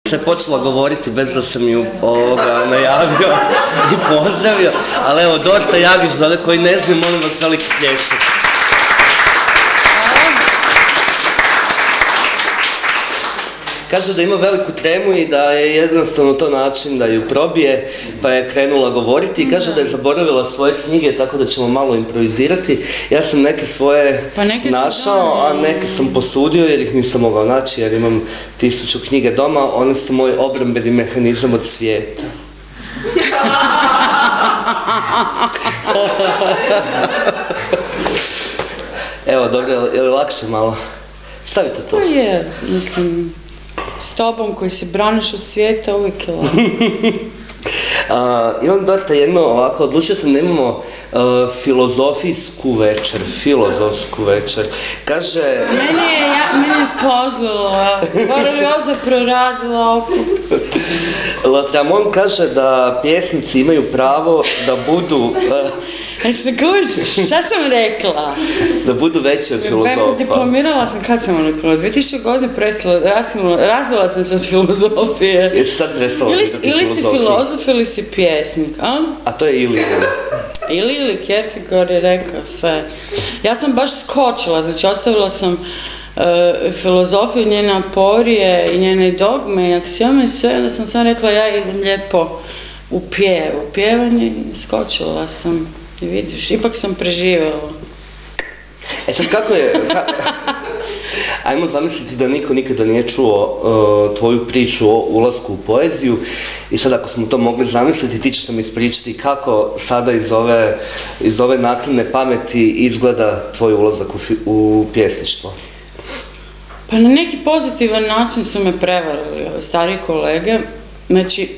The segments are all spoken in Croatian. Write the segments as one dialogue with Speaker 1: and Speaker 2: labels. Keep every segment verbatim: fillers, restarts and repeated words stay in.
Speaker 1: se počela govoriti bez da sam ju ovoga najavio i pozdravio, ali evo, Dorta Jagić, za one koji ne znam, molim vas veliki pljesak. Kaže da ima veliku tremu i da je jednostavno to način da ju probije, pa je krenula govoriti i kaže da je zaboravila svoje knjige, tako da ćemo malo improvizirati. Ja sam neke svoje našao, a neke sam posudio jer ih nisam mogao naći jer imam tisuću knjige doma, one su moj obrambeni mehanizam od svijeta. Evo, dobro, je li lakše malo? Stavite to.
Speaker 2: To je, mislim... S tobom koji se braniš od svijeta uvijek je lako.
Speaker 1: Imam, Dorta, jedno ovako, odlučio sam da imamo filozofijsku večer, filozofsku večer. Kaže...
Speaker 2: Meni je, ja, meni je spozlilo, morali ovo proradila oko.
Speaker 1: Lautréamont kaže da pjesnici imaju pravo da budu...
Speaker 2: E se kužiš, šta sam rekla?
Speaker 1: Da budu veći od filozofa.
Speaker 2: Diplomirala sam, kad sam ono prvo, dvije tisuće godine prestala, razvila sam se od filozofije.
Speaker 1: Jesi sad prestala čitati filozofiju?
Speaker 2: Ili si filozof ili si pjesnik, a?
Speaker 1: A to je ili ili.
Speaker 2: Ili ili, Kierkegaard je rekao sve. Ja sam baš skočila, znači ostavila sam filozofiju, njene aporije i njene dogme i aksiome i sve, onda sam sam rekla ja idem lijepo u pjev, u pjevanje i skočila sam. I vidiš, ipak sam preživjela.
Speaker 1: E sad, kako je... Ajmo zamisliti da niko nikada nije čuo tvoju priču o ulasku u poeziju i sad ako smo to mogli zamisliti, ti ćeš nam ispričati kako sada iz ove naknadne pameti izgleda tvoj ulazak u pjesništvo.
Speaker 2: Pa na neki pozitivan način su me prevarili ove starije kolege. Znači...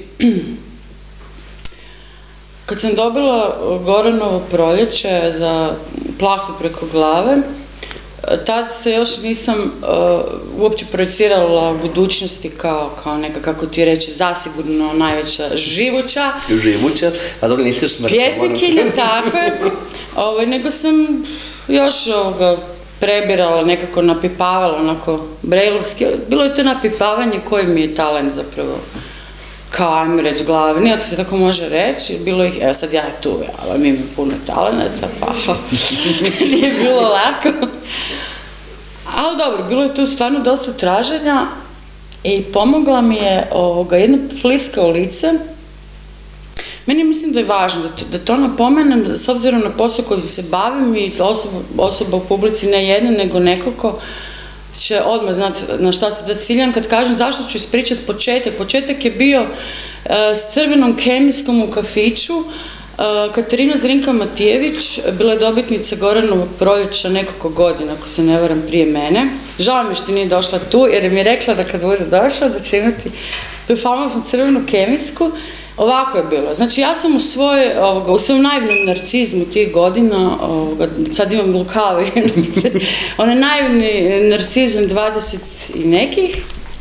Speaker 2: Kad sam dobila Goranovo proljeće za plahtu preko glave, tad se još nisam uopće projecirala u budućnosti kao neka, kako ti reći, zasigurno najveća živuća.
Speaker 1: Živuća? A dobro, nisi još mrtva.
Speaker 2: Pjesnikinja, tako je. Nego sam još prebirala, nekako napipavala, onako brejlovski. Bilo je to napipavanje koji mi je talent zapravo. Kao, ajmo reći, glavni, ako se tako može reći, bilo ih, evo sad ja tu, ali mi imam puno talenata, pa nije bilo lako. Ali dobro, bilo je tu stvarno dosta traženja i pomogla mi je jedna fliska u lice. Meni mislim da je važno da to napomenem, s obzirom na posao kojim se bavim i osoba u publici ne jedna, nego nekoliko, će odmah znati na šta se da ciljam kad kažem zašto ću ispričati početak. Početak je bio s Crvenom kemijskom u kafiću. Katarina Zrinka-Matijević bila je dobitnica Goranovog proljeća nekoliko godina, ako se ne varam, prije mene. Žao mi što nije došla tu, jer mi je rekla da kad bude došla da će imati tu famoznu Crvenu kemijsku. Ovako je bilo. Znači, ja sam u svojom naivnom narcizmu tih godina, sad imam lukave, onaj naivni narcizam dvadeset i nekih,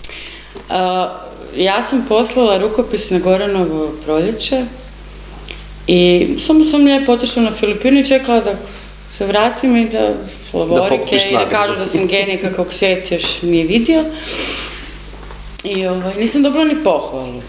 Speaker 2: ja sam poslala rukopis na Goranovo proljeće i samo sam lijepo otišla na Filipine i čekala da se vratim i da lavorike i da kažu da sam genij kakvog svijet još nije vidio. I nisam dobila ni pohvalu.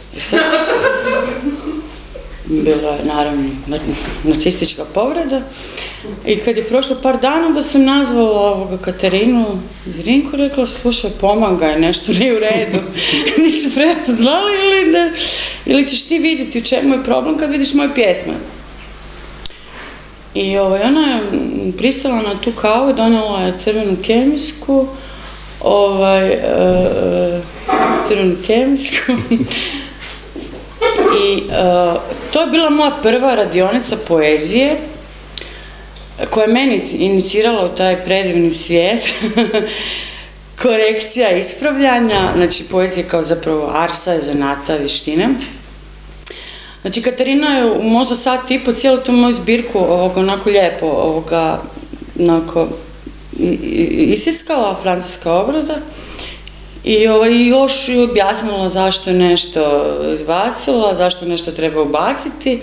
Speaker 2: Bila je naravno nacistička povreda i kad je prošlo par dana da sam nazvala ovoga Katarinu Zrinku, rekla, slušaj, pomagaj, nešto nije u redu. Nisu prepoznali ili ne, ili ćeš ti vidjeti u čemu je problem kad vidiš moje pjesme. I ona je pristala na tu kavu i donijela je Crvenu kemijsku, ovaj, Crvenu kemijsku. I to je bila moja prva radionica poezije koja je meni inicirala u taj predivni svijet. Korekcija, ispravljanja, znači poezija kao zapravo arsa, zanata, vještine. Znači Katarina je u možda sat i po cijelu tu moju zbirku onako lijepo onako isiskala, francuska obrada. I još ju objasnila zašto je nešto izbacila, zašto nešto treba ubaciti.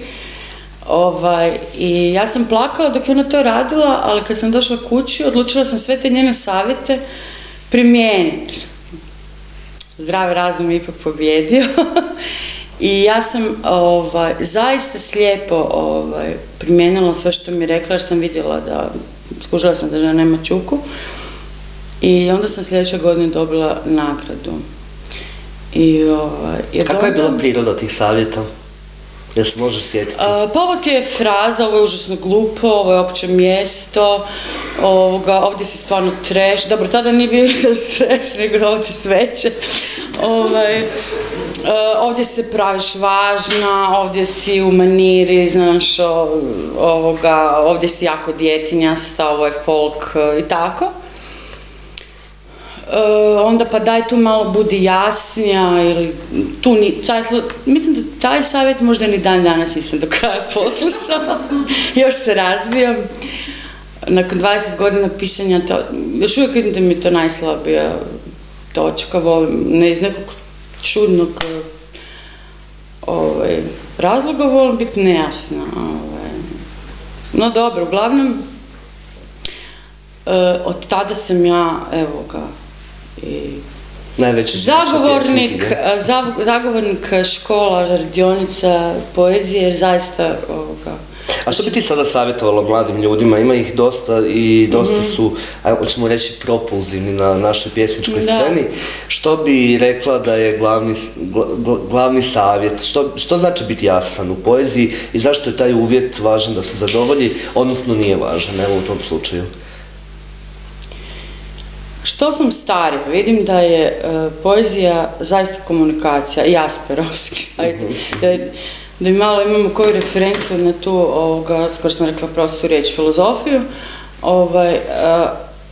Speaker 2: I ja sam plakala dok je ona to radila, ali kad sam došla kući, odlučila sam sve te njene savjete primijeniti. zdrav razum ipak pobjedio. I ja sam ovaj, zaista slijepo ovaj, primijenila sve što mi je rekla, jer sam vidjela da, skužila sam da žena nema čuku. I onda sam sljedeće godine dobila nagradu. I, ovaj,
Speaker 1: Kako je bila priroda tih savjeta? Jel se može sjetiti?
Speaker 2: Uh, pa ovo ti je fraza, ovo je užasno glupo, ovo je opće mjesto, ovoga, ovdje si stvarno treš, dobro, tada nije bio treš, nego ovdje sveće. Ovaj, uh, ovdje se praviš važna, ovdje si u maniri, znaš, ovoga, ovdje si jako djetinjasta, ovo je folk uh, i tako. Uh, onda pa daj tu malo budi jasnija ili tu ni, taj, mislim da taj savjet možda ni dan danas nisam do kraja poslušala, još se razvijam. Nakon dvadeset godina pisanja, to, još uvijek vidim da mi je to najslabija točka, volim, ne iz nekog čudnog ovaj, razloga volim biti nejasna. Ovaj. No dobro, uglavnom, uh, od tada sam ja, evo ga, i zagovornik, zagovornik škola, radionica, poezije, jer zaista ovoga...
Speaker 1: A što bi ti sada savjetovala mladim ljudima? Ima ih dosta i dosta su, ajmo ćemo reći, propulzivni na našoj pjesničkoj sceni. Što bi rekla da je glavni, glavni savjet? Što, što znači biti jasan u poeziji i zašto je taj uvjet važan da se zadovolji, odnosno nije važan, evo u tom slučaju?
Speaker 2: Što sam starija, vidim da je uh, poezija zaista komunikacija, i Asperovski, ajde, da, da mi malo imamo koju referenciju na tu, ovoga, skoro sam rekla prostu riječ, filozofiju, ovaj, uh,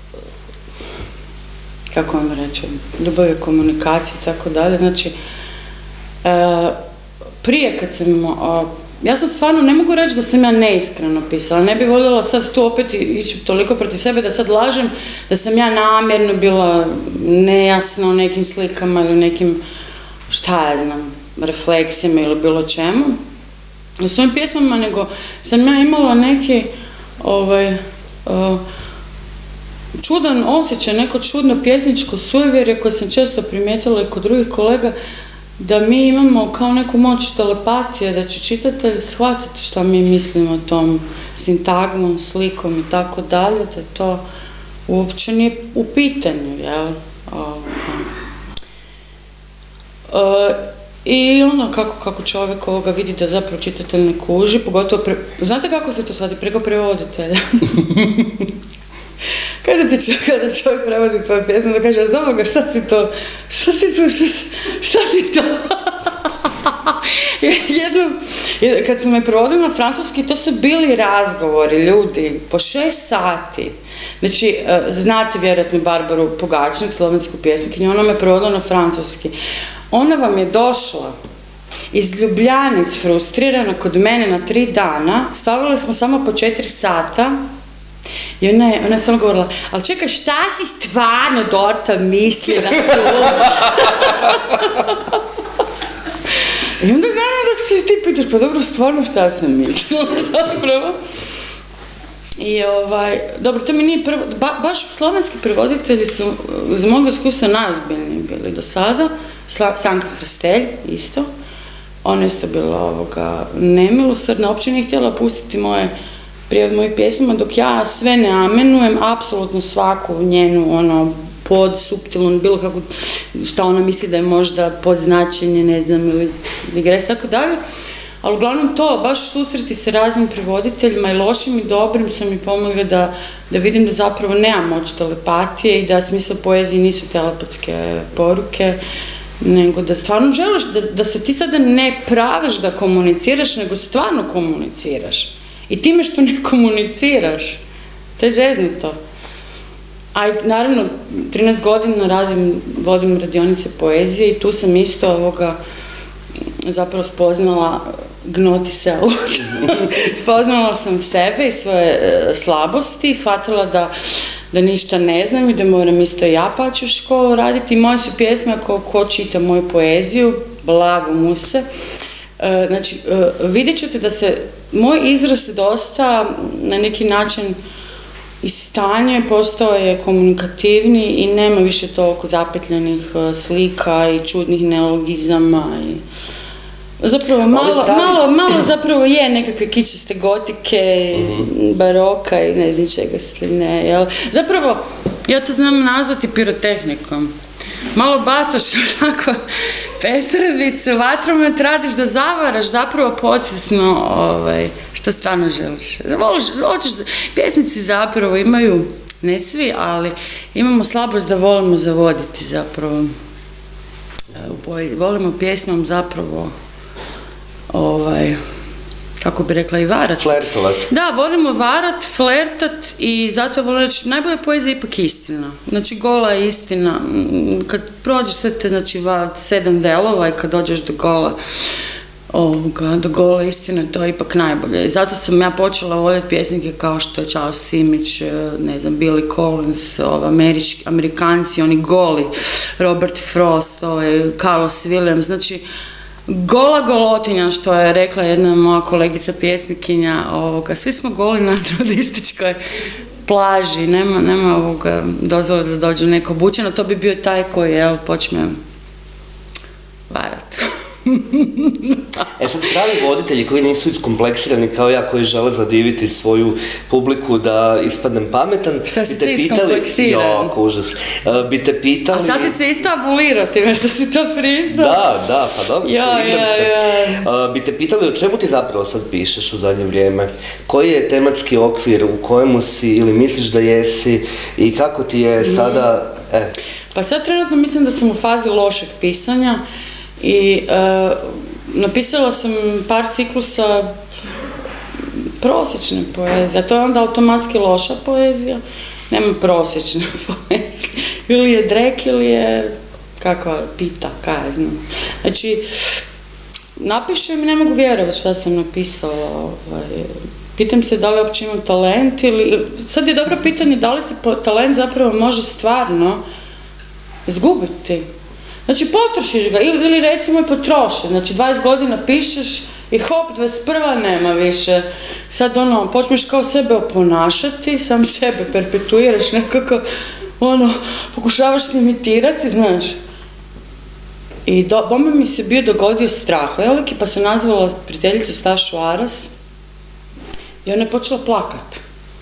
Speaker 2: kako vam reći, ljubav je komunikacija i tako dalje, znači, uh, prije kad sam, uh, ja sam stvarno, ne mogu reći da sam ja neiskreno pisala, ne bih voljela sad tu opet ići toliko protiv sebe da sad lažem da sam ja namjerno bila nejasna u nekim slikama ili nekim, šta ja znam, refleksijama ili bilo čemu na svojim pjesmama, nego sam ja imala neki ovaj, uh, čudan osjećaj, neko čudno pjesničko sujeverje koje sam često primijetila i kod drugih kolega, da mi imamo kao neku moć telepatije, da će čitatelj shvatiti što mi mislimo tom sintagmom, slikom i tako dalje, da to uopće nije u pitanju, jel? E, I ono kako, kako čovjek ovoga vidi da zapravo čitatelj ne kuži, pogotovo, pre, znate kako se to shvati? Preko prevoditelja. Kada ti čovjek, kada čovjek prevodi tvoju pjesmu, da kaže, za ovoga, šta si to, šta si to, šta, šta ti to? Jednom, kad smo me prevodili na francuski, to su bili razgovori, ljudi, po šest sati. Znači, znate vjerojatno Barbaru Pogačnik, slovensku pjesnikinju, ona me prevodila na francuski. Ona vam je došla iz Ljubljane, isfrustrirana kod mene na tri dana, stavili smo samo po četiri sata, i ona je, ona je samo govorila, ali čekaj, šta si stvarno, Dorta, misli na to? I onda naravno da se ti pitaš, pa dobro, stvarno šta sam mislila zapravo. I ovaj, dobro, to mi nije prvo, ba, baš slovenski prevoditelji su iz mog iskustva najozbiljniji bili do sada. Stanka Hrstelj, isto. Ona je isto bila ovoga nemilosrdna, uopće nije htjela pustiti moje prijevod mojih pjesama, dok ja sve ne amenujem, apsolutno svaku njenu, ono, pod, suptilnu, bilo kako, šta ona misli da je možda podznačenje, ne znam, ili digres, tako dalje. Ali uglavnom to, baš susreti se raznim prevoditeljima i lošim i dobrim su mi pomogli da, da vidim da zapravo nemam moć telepatije i da smisao poezije nisu telepatske poruke, nego da stvarno želiš, da, da se ti sada ne praviš da komuniciraš, nego stvarno komuniciraš. I time što ne komuniciraš, to je zeznuto. A naravno, trinaest godina radim, vodim radionice poezije i tu sam isto ovoga zapravo spoznala gnoti se spoznala sam sebe i svoje e, slabosti i shvatila da, da ništa ne znam i da moram isto ja paći u školu raditi. I moje su pjesme, ako ko čita moju poeziju, blago mu se, e, znači e, vidjet ćete da se moj izraz dosta na neki način i stanje, postao je komunikativni i nema više toliko zapetljenih slika i čudnih neologizama i zapravo malo, malo, malo zapravo je nekakve kičaste gotike, mm-hmm. baroka i ne znam čega sve ne, jel? Zapravo, ja to znam nazvati pirotehnikom. Malo bacaš onako petradice, vatromet, radiš da zavaraš zapravo podsvjesno ovaj, što stvarno želiš. Voliš, hoćeš, pjesnici zapravo imaju, ne svi, ali imamo slabost da volimo zavoditi zapravo. Volimo pjesmom zapravo ovaj, kako bi rekla, i varat.
Speaker 1: Flertovat.
Speaker 2: Da, volimo varat, flertat i zato volim reći, najbolja poezija je ipak istina. Znači, gola je istina. Kad prođeš sve te, znači, sedam delova i kad dođeš do gola, ovoga, do gole istine, to je ipak najbolje. I zato sam ja počela voljeti pjesnike kao što je Charles Simić, ne znam, Billy Collins, ova, američki, Amerikanci, oni goli, Robert Frost, ovaj, Carlos Williams, znači, gola golotinja, što je rekla jedna moja kolegica pjesnikinja, ovoga, svi smo goli na nudističkoj plaži, nema, nema ovoga dozvole da dođe neko obučeno, to bi bio taj koji, jel, počne varat.
Speaker 1: E sad, pravi voditelji koji nisu iskompleksirani kao ja, koji žele zadiviti svoju publiku da ispadnem pametan,
Speaker 2: šta si ti iskompleksiran?
Speaker 1: Jako, užas. Uh, bi te pitali...
Speaker 2: A sad si se isto abulirao time što si to priznao.
Speaker 1: Da, da, pa dobro,
Speaker 2: ja,
Speaker 1: igram
Speaker 2: ja,
Speaker 1: se.
Speaker 2: ja.
Speaker 1: Uh, bi te pitali o čemu ti zapravo sad pišeš u zadnje vrijeme? Koji je tematski okvir u kojemu si ili misliš da jesi i kako ti je sada... Mm. Eh.
Speaker 2: Pa sad trenutno mislim da sam u fazi lošeg pisanja. I uh, napisala sam par ciklusa prosječne poezije, a to je onda automatski loša poezija, nema prosječne poezije, ili je drek ili je kakva pita, kaj ja znam. Znači, napišem i ne mogu vjerovati šta sam napisala, ovaj, pitam se da li uopće imam talent ili, sad je dobro pitanje da li se talent zapravo može stvarno izgubiti. Znači, potrošiš ga, ili, ili recimo je potroši, znači dvadeset godina pišeš i hop, dvadeset prva nema više. Sad ono, počneš kao sebe oponašati, sam sebe perpetuiraš nekako, ono, pokušavaš se imitirati, znaš. I do, bombe mi se bio dogodio strah veliki, pa sam nazvala prijateljicu Stašu Aras i ona je počela plakat.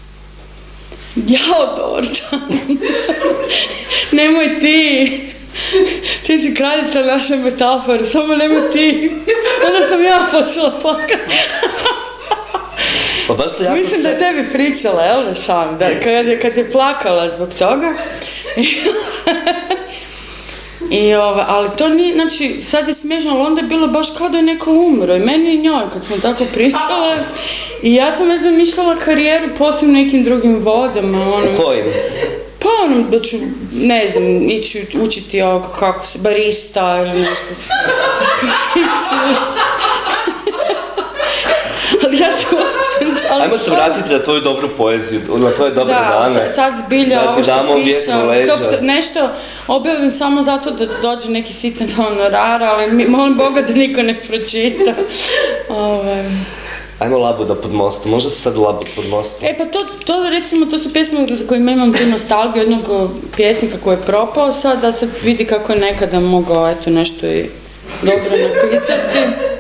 Speaker 2: Jao, Dorta, nemoj ti. Ti si kraljica naše metafore, samo nemoj ti. Onda sam ja počela plakati.
Speaker 1: Pa baš to jako
Speaker 2: mislim se... da je tebi pričala, jel da šam, da, kad, je, kad je plakala zbog toga. I ova, ali to nije, znači, sad je smiješno, ali onda je bilo baš kao da je neko umro. I meni i njoj, kad smo tako pričale. I ja sam ne znam, mišljala karijeru posebno nekim drugim vodama. Ono,
Speaker 1: u kojim?
Speaker 2: Pa ono, da ću, ne znam, ići učiti ovako kako se, barista ili nešto. Ali ja se uopće...
Speaker 1: Ajmo se vratiti na tvoju dobru poeziju, na tvoje dobre dane.
Speaker 2: Da, sad zbilja
Speaker 1: da
Speaker 2: ovo što pišem,
Speaker 1: to,
Speaker 2: nešto objavim samo zato da dođe neki sitan honorar, ali mi, molim Boga da niko ne pročita. Ove...
Speaker 1: Ajmo Labuda pod mostom, možda se sad Labud pod mostom.
Speaker 2: E pa to, to recimo, to su pjesme za kojima imam tu nostalgiju jednog pjesnika koji je propao sad, da se vidi kako je nekada mogao, eto, nešto i dobro napisati.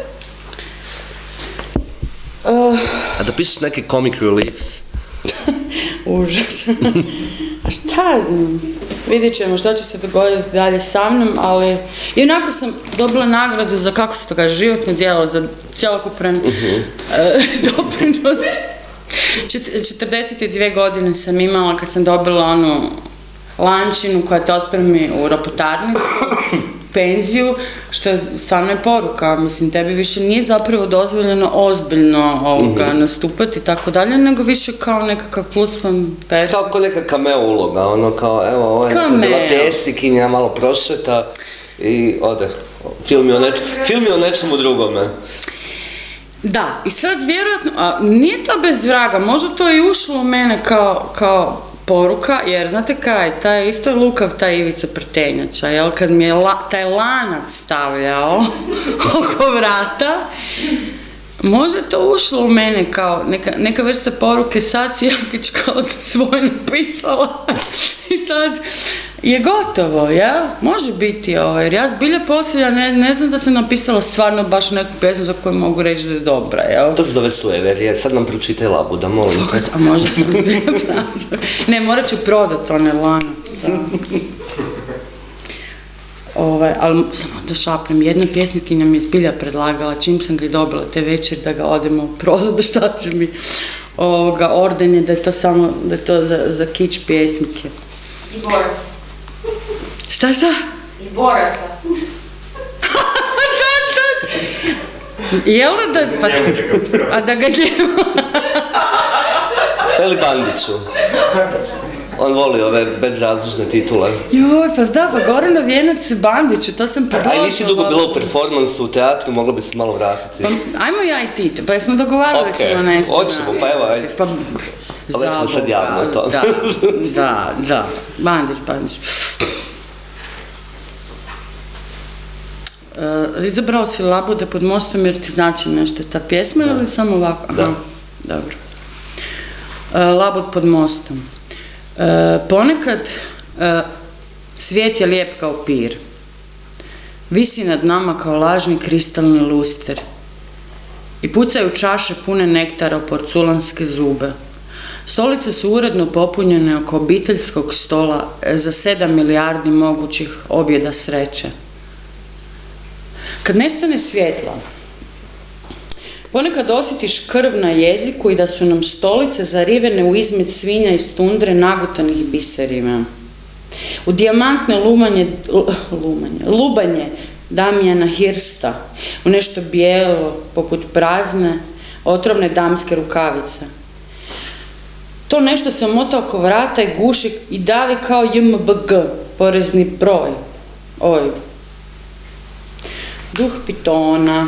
Speaker 2: Uh,
Speaker 1: A da pišeš neke comic reliefs?
Speaker 2: Užas. A šta znam? Vidjet ćemo što će se dogoditi dalje sa mnom, ali i onako sam dobila nagradu za, kako se to kaže, životno djelo, za cjelokupan uh-huh. uh, doprinos. Čet, četrdeset dvije godine sam imala kad sam dobila onu lančinu koja te otpremi u ropotarnicu, penziju, što je stvarno je poruka, mislim, tebi više nije zapravo dozvoljeno ozbiljno ovoga mm-hmm. nastupati i tako dalje, nego više kao nekakav plusman per...
Speaker 1: Kao ko neka cameo uloga, ono kao, evo, ovo je neka bila pjesnikinja, malo prošeta i ode. Film je o, neč, film je o nečemu drugome.
Speaker 2: Da, i sad vjerojatno, a nije to bez vraga, možda to i ušlo u mene kao, kao poruka, jer znate kaj, taj isto je lukav taj Ivica Prtenjača, jel, kad mi je la, taj lanac stavljao oko vrata, Možda je to ušlo u mene kao neka, neka vrsta poruke, sad si Jakić kao svoje napisala i sad je gotovo, ja? Može biti ovo, jer ja zbilja poslije, ne, ne znam da sam napisala stvarno baš neku pjesmu za koju mogu reći da je dobra, jel?
Speaker 1: To se zove Sueverije, sad nam pročitaj Labuda, molim te.
Speaker 2: A možda sam zbilja Ne, morat ću prodat onaj lanac. Ovaj, ali samo da šapnem, jedna pjesnikinja mi je zbilja predlagala, čim sam ga i dobila te večer da ga odemo prodat, da šta će mi ovoga, orden je da je to samo, da je to za, za kič pjesnike.
Speaker 3: I Borasa.
Speaker 2: Šta, šta?
Speaker 3: I Borasa.
Speaker 2: Jel da da... Pa, a da ga njemu...
Speaker 1: Ili Bandiću. On voli ove bezrazlučne titule.
Speaker 2: Joj, pa zda, pa Gorana Vijenac Bandiću, to sam predložila.
Speaker 1: A i nisi dugo bila u performansu u teatru, mogla bi se malo vratiti.
Speaker 2: Pa, ajmo ja i ti, pa jesmo dogovarali da ćemo nešto.
Speaker 1: Ok, hoćemo, pa evo, ajde.
Speaker 2: Pa,
Speaker 1: ali već smo sad javno to.
Speaker 2: Da, da, da, Bandić, Bandić. Uh, izabrao si Labude pod mostom jer ti znači nešto ta pjesma ili samo ovako? Aha,
Speaker 1: da.
Speaker 2: Dobro. Uh, Labud pod mostom. Uh, ponekad uh, svijet je lijep kao pir. Visi nad nama kao lažni kristalni luster. I pucaju čaše pune nektara u porculanske zube. Stolice su uredno popunjene oko obiteljskog stola za sedam milijardi mogućih objeda sreće. Kad nestane svjetla, ponekad osjetiš krv na jeziku i da su nam stolice zarivene u izmet svinja iz tundre nagutanih biserima. U dijamantne lumanje, lumanje, lubanje Damijana Hirsta, u nešto bijelo, poput prazne, otrovne damske rukavice. To nešto se mota oko vrata i guši i davi kao J M B G, porezni broj, oj. Duh pitona.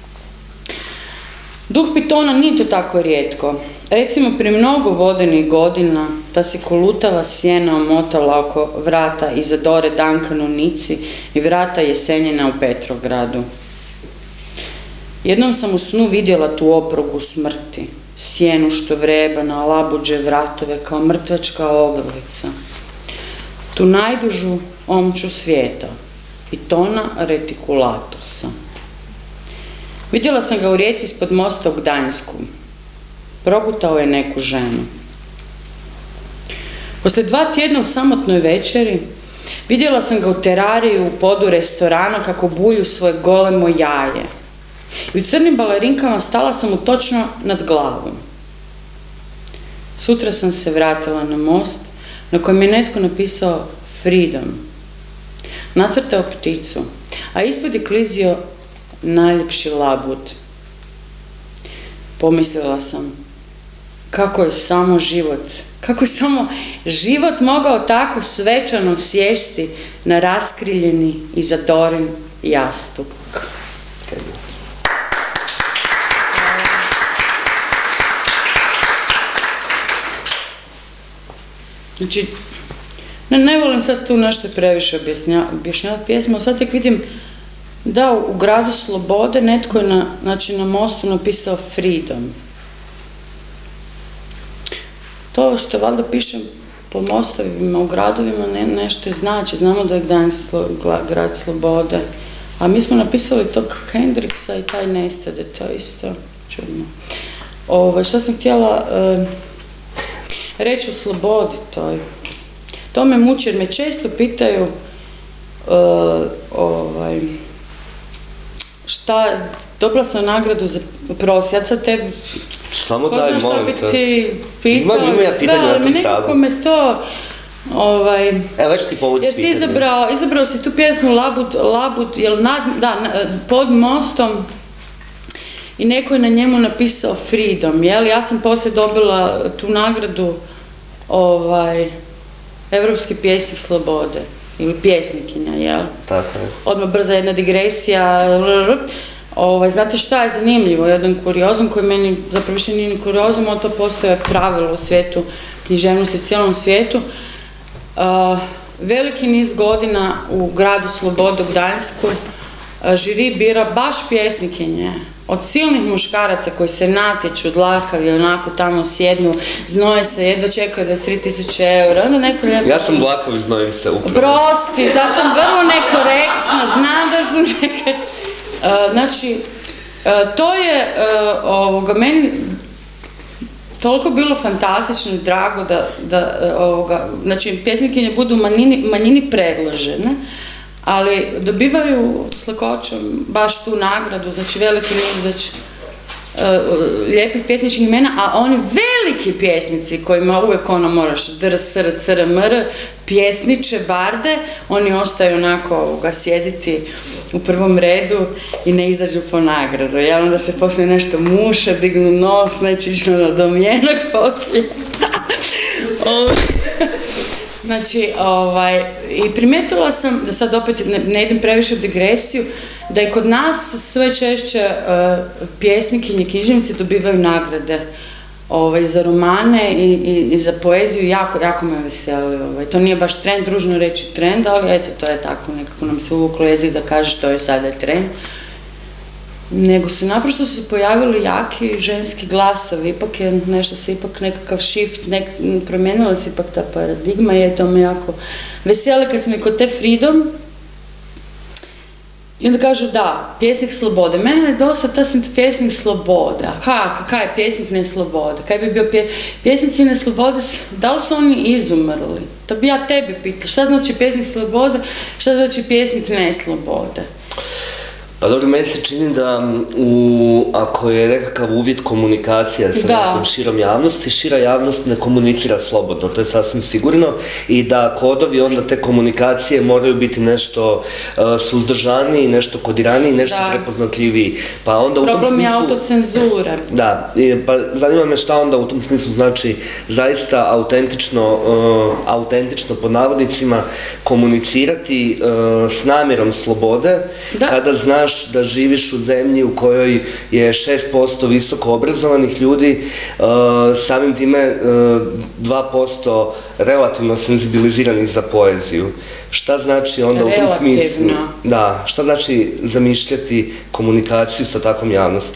Speaker 2: Duh pitona nije to tako rijetko. Recimo, prije mnogo vodenih godina ta se kolutava sjena omotala oko vrata iza Dore Duncan u Nici i vrata Jesenjina u Petrogradu. Jednom sam u snu vidjela tu oprugu smrti, sjenu što vreba na labuđe vratove kao mrtvačka ogrlica. Tu najdužu omču svijeta, pitona reticulatusa. Vidjela sam ga u rijeci ispod mosta u Gdansku. Progutao je neku ženu. Poslije dva tjedna u samotnoj večeri vidjela sam ga u terariju u podu restorana kako bulju svoje golemo jaje. I u crnim balerinkama stala sam mu točno nad glavom. Sutra sam se vratila na most na kojem je netko napisao Freedom. Nacrtao pticu, a ispod je klizio najljepši labud. Pomislila sam, kako je samo život, kako je samo život mogao tako svečano sjesti na raskriljeni i zadoren jastuk. Znači, ne, ne volim sad tu nešto previše objašnjavati pjesmu, ali sad tek vidim da u gradu Slobode netko je na, znači, na mostu napisao Freedom. To što valjda pišem po mostovima u gradovima ne, nešto je znači. Znamo da je Gdansk grad Slobode. A mi smo napisali tog Hendriksa i taj nestade, to je isto čudno. Ovo, što sam htjela e, reći o slobodi toj. To me muči jer me često pitaju e, ovaj, šta, dobila sam nagradu za prost, ja sad tebi,
Speaker 1: samo daj, molim te.
Speaker 2: Ko zna šta bi ti pitala,
Speaker 1: imam, imam ja
Speaker 2: sve, ali mi nekako me to, ovaj,
Speaker 1: evo ću ti pomoći
Speaker 2: jer si izabrao, izabrao si tu pjesmu Labud, Labud, jel, nad, da, pod mostom i neko je na njemu napisao Freedom, jel, ja sam poslije dobila tu nagradu, ovaj, Evropski pjesnik slobode, ili pjesnikinja, jel?
Speaker 1: Tako je.
Speaker 2: Odmah brza jedna digresija. Ovaj, znate šta je zanimljivo? Jedan kuriozum koji meni zapravo više nije ni kuriozum, ali to postoje pravilo u svijetu, književnosti u cijelom svijetu. Uh, veliki niz godina u gradu Slobode u Gdansku žiri bira baš pjesnikinje, od silnih muškaraca koji se natječu, dlakavi, onako tamo sjednu, znoje se, jedva čekaju dvadeset tri tisuće eura, onda neko lijepo...
Speaker 1: Ja sam dlakav i znojim se upravo.
Speaker 2: Prosti, sad sam vrlo nekorektna, znam da sam nekaj... Uh, znači, uh, to je uh, ovoga, meni toliko bilo fantastično i drago da, da uh, ovoga, znači, pjesnikinje budu manjini, manjini predložene, ali dobivaju s lakoćom baš tu nagradu, znači veliki niz već uh, lijepih pjesničkih imena, a oni veliki pjesnici kojima uvijek ono moraš dr, sr, cr, mr, pjesniče, barde, oni ostaju onako ovoga, sjediti u prvom redu i ne izađu po nagradu. Ja onda se poslije nešto muša, dignu nos, neće ići na domjenak poslije. Znači, ovaj, i primijetila sam, da sad opet ne, ne idem previše u digresiju, da i kod nas sve češće uh, pjesnikinje, književnici dobivaju nagrade ovaj, za romane i, i, i za poeziju, jako, jako me veseli. Ovaj. To nije baš trend, ružno reći trend, ali eto, to je tako, nekako nam se uvuklo jezik da kaže što je sada trend. Nego su naprosto se pojavili jaki ženski glasovi, ipak je nešto se, ipak nekakav shift, nek, promijenila se ipak ta paradigma i to me jako veseli kad sam i kod te Freedom. I onda kažu da, pjesnik slobode. Mene je dosta, ta sam pjesnik slobode. Ha, kakav je pjesnik ne slobode? Kaj bi bio pje... pjesnici ne slobode? Da li su oni izumrli? To bi ja tebi pitala. Šta znači pjesnik slobode? Šta znači pjesnik ne slobode?
Speaker 1: Pa dobro, meni se čini da u, ako je nekakav uvid komunikacija sa nekom širom javnosti, šira javnost ne komunicira slobodno, to je sasvim sigurno, i da kodovi onda te komunikacije moraju biti nešto uh, suzdržaniji, nešto kodiraniji, nešto da. prepoznatljiviji. Pa onda
Speaker 2: problem u tom smislu,
Speaker 1: je
Speaker 2: autocenzura.
Speaker 1: Da, i, pa zanima me šta onda u tom smislu znači zaista autentično, uh, autentično po navodnicima komunicirati uh, s namjerom slobode, da. kada znaš da živiš u zemlji u kojoj je šest posto visoko obrazovanih ljudi, uh, samim time uh, dva posto relativno senzibiliziranih za poeziju. Šta znači onda relativno. U tom smislu? Da, šta znači zamišljati komunikaciju sa takvom javnosti?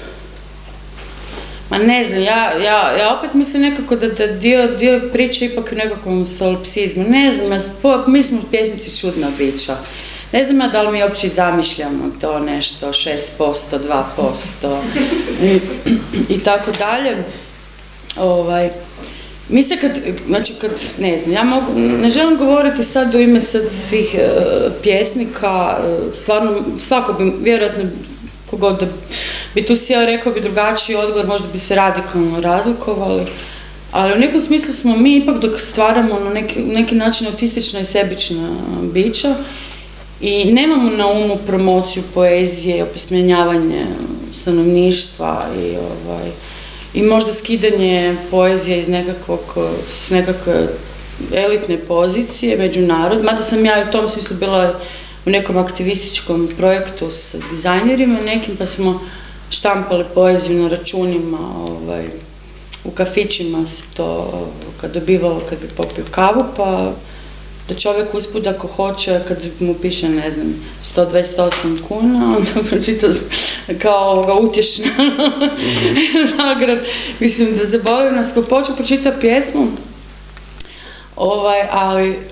Speaker 2: Ma ne znam, ja, ja, ja opet mislim nekako da, da dio, dio priče ipak u nekakvom solipsizmu. Ne znam, ja, mi smo pjesnici čudna bića. Ne znam ja da li mi uopće zamišljamo to nešto, šest posto, dva posto i, i tako dalje. Ovaj, mi se kad, znači kad, ne znam, ja mogu, ne želim govoriti sad u ime sad svih uh, pjesnika, uh, stvarno, svako bi, vjerojatno, kogod da bi tu sjeo rekao bi drugačiji odgovor, možda bi se radikalno razlikovali, ali u nekom smislu smo mi ipak dok stvaramo na neki, neki način autistična i sebična bića, i nemamo na umu promociju poezije, opismenjavanje stanovništva i, ovaj, i možda skidanje poezije iz nekakvog, s nekakve elitne pozicije među narod. Mada sam ja u tom smislu bila u nekom aktivističkom projektu s dizajnerima nekim, pa smo štampali poeziju na računima, ovaj, u kafićima se to kad dobivalo kad bi popio kavu, pa da čovjek usput ako hoće, kad mu piše, ne znam, sto dvadeset osam kuna, onda pročita kao ovoga utješna nagrad. Mislim, da zaboravim nas, ko počeo pročita pjesmu, ovaj, ali uh,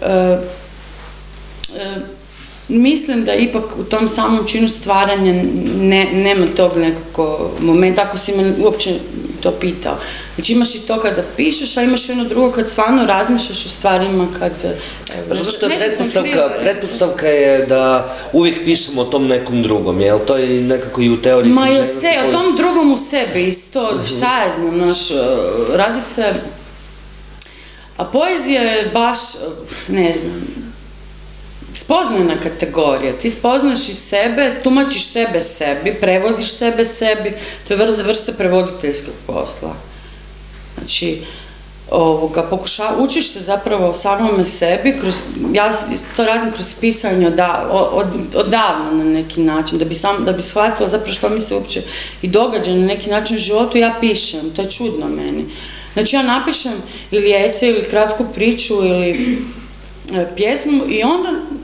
Speaker 2: uh, mislim da ipak u tom samom činu stvaranja ne, nema tog nekako momenta, ako si me uopće to pitao. Znači imaš i to kada pišeš, a imaš i ono drugo kad stvarno razmišljaš o stvarima, kad... Evo,
Speaker 1: zato što je pretpostavka, pretpostavka je da uvijek pišemo o tom nekom drugom, jel? To je nekako i u teoriji...
Speaker 2: Ma i o, se, o tom drugom u sebi isto, uh-huh. šta je znam, naš, radi se... A poezija je baš, ne znam, spoznana kategorija, ti spoznaš i sebe, tumačiš sebe sebi, prevodiš sebe sebi, to je vrsta prevoditeljskog posla. Znači, ovoga, pokuša, učiš se zapravo o samome sebi, kroz, ja to radim kroz pisanje od, od, odavno na neki način, da bi, sam, da bi shvatila zapravo što mi se uopće i događa na neki način u životu, ja pišem, to je čudno meni. Znači ja napišem ili esej ili kratku priču ili pjesmu i onda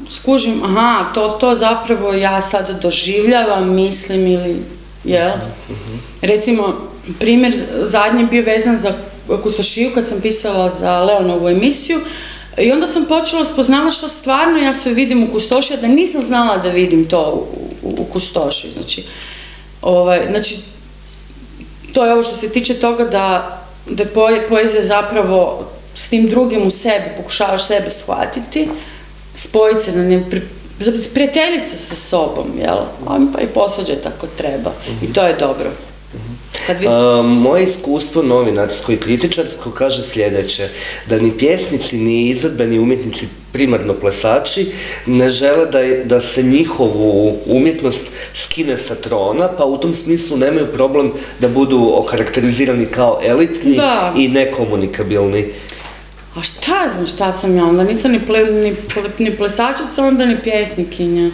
Speaker 2: skužim, aha, to, to zapravo ja sada doživljavam, mislim ili, jel? Recimo, primjer zadnji bio vezan za kustošiju kad sam pisala za Leonovu emisiju i onda sam počela spoznavati što stvarno ja sve vidim u kustoši, a da nisam znala da vidim to u, u, u kustoši, znači, ovaj, znači, to je ovo što se tiče toga da, da je poezija zapravo s tim drugim u sebi, pokušavaš sebe shvatiti, spojiti se na ne, prijateljica sa sobom, jel? Pa i posvađati ako treba. I to je dobro.
Speaker 1: Vi... A, moje iskustvo novinarsko i kritičarsko kaže sljedeće, da ni pjesnici, ni izvedbeni umjetnici, primarno plesači, ne žele da, da se njihovu umjetnost skine sa trona, pa u tom smislu nemaju problem da budu okarakterizirani kao elitni da. I nekomunikabilni.
Speaker 2: A šta znam šta sam ja, onda nisam ni, ple, ni, ni plesačica, onda ni pjesnikinja.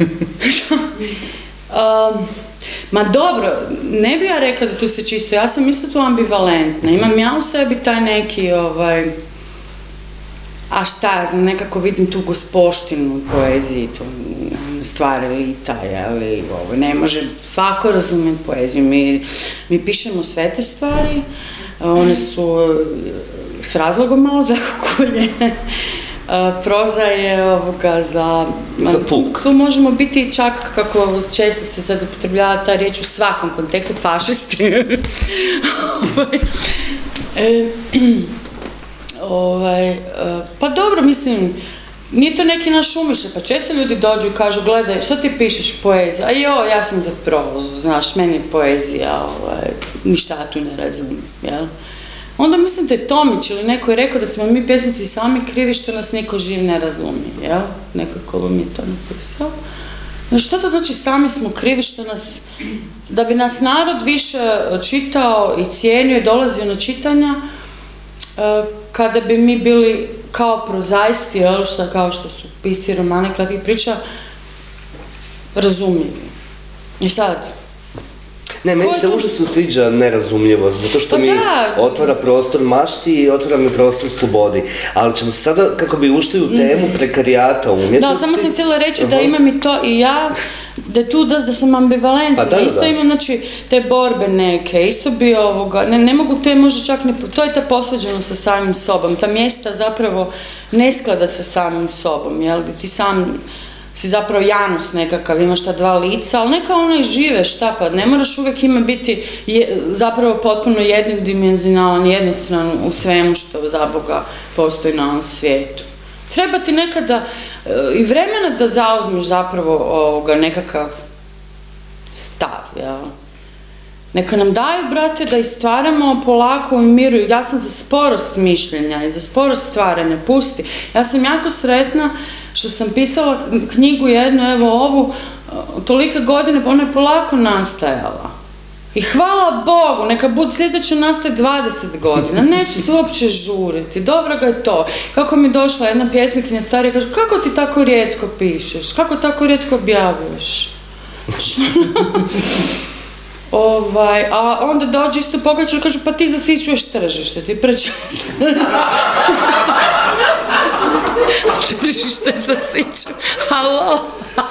Speaker 2: um, ma dobro, ne bi ja rekla da tu se čisto, ja sam isto tu ambivalentna, imam ja u sebi taj neki, ovaj, a šta ja znam, nekako vidim tu gospoštinu u poeziji, tu stvari lita, jeli, ovaj, ne može svako razumjeti poeziju, mi, mi pišemo sve te stvari, one su s razlogom malo zakukuljene. Proza je ovoga za...
Speaker 1: Za puk.
Speaker 2: Tu možemo biti čak, kako često se sad upotrebljava ta riječ u svakom kontekstu, fašisti. e, ovaj, pa dobro, mislim, nije to neki naš umišljaj, pa često ljudi dođu i kažu, gledaj, što ti pišeš poeziju? A jo, ja sam za prozu, znaš, meni je poezija, ovaj, ništa ja tu ne razumijem, jel? Onda mislim da je Tomić ili neko je rekao da smo mi pjesnici sami krivi što nas niko živ ne razumije, jel? Nekako mi je to napisao. Znači, što to znači sami smo krivi što nas, da bi nas narod više čitao i cijenio i dolazio na čitanja, kada bi mi bili kao prozaisti, jel? Što, kao što su pisci romane, kratkih priča, razumljivi. I sad...
Speaker 1: Ne, meni se užasno sviđa nerazumljivost, zato što mi otvara prostor mašti i otvara mi prostor slobodi. Ali ćemo sada, kako bi ušli u temu prekarijata umjetnosti...
Speaker 2: Da, samo sam htjela reći da imam i to i ja, da je tu da sam ambivalentna, da isto imam, znači, te borbe neke, isto bi ovoga, ne mogu te možda čak ne... To je ta posvađanost sa samim sobom, ta mjesta zapravo ne sklada sa samim sobom, jel? Ti sam... si zapravo Janus nekakav, imaš ta dva lica, ali neka ono i žive, šta pa, ne moraš uvijek ima biti je, zapravo potpuno jednodimenzionalan, jednostran u svemu što za Boga postoji na ovom svijetu. Treba ti nekada e, i vremena da zauzmeš zapravo ovoga nekakav stav, jel? Neka nam daju, brate, da istvaramo polako u miru. Ja sam za sporost mišljenja i za sporost stvaranja, pusti. Ja sam jako sretna što sam pisala knjigu jednu, evo ovu, tolike godine, pa ona je polako nastajala. I hvala Bogu, neka bud sljedeće nastaje dvadeset godina, neću se uopće žuriti, dobro ga je to. Kako mi došla jedna pjesnikinja starija, kaže, kako ti tako rijetko pišeš, kako tako rijetko objavljuješ? Ovaj, a onda dođe isto pogačar i kaže, pa ti zasićuješ tržište, ti prečesto. Tržište zasiću, halo.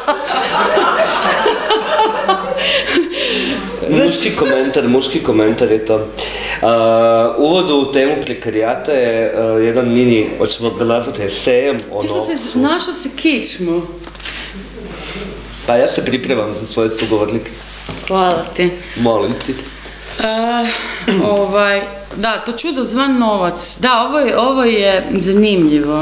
Speaker 1: Muški komentar, muški komentar je to. Uh, uvod u temu prekarijata je uh, jedan mini, hoćemo da nazvati esejem o novcu.
Speaker 2: Se, našao se kičmu.
Speaker 1: Pa ja se pripremam za svoje sugovornike.
Speaker 2: Hvala ti.
Speaker 1: Molim ti.
Speaker 2: Uh, ovaj, da, to čudo zvan novac. Da, ovo je, ovo je zanimljivo.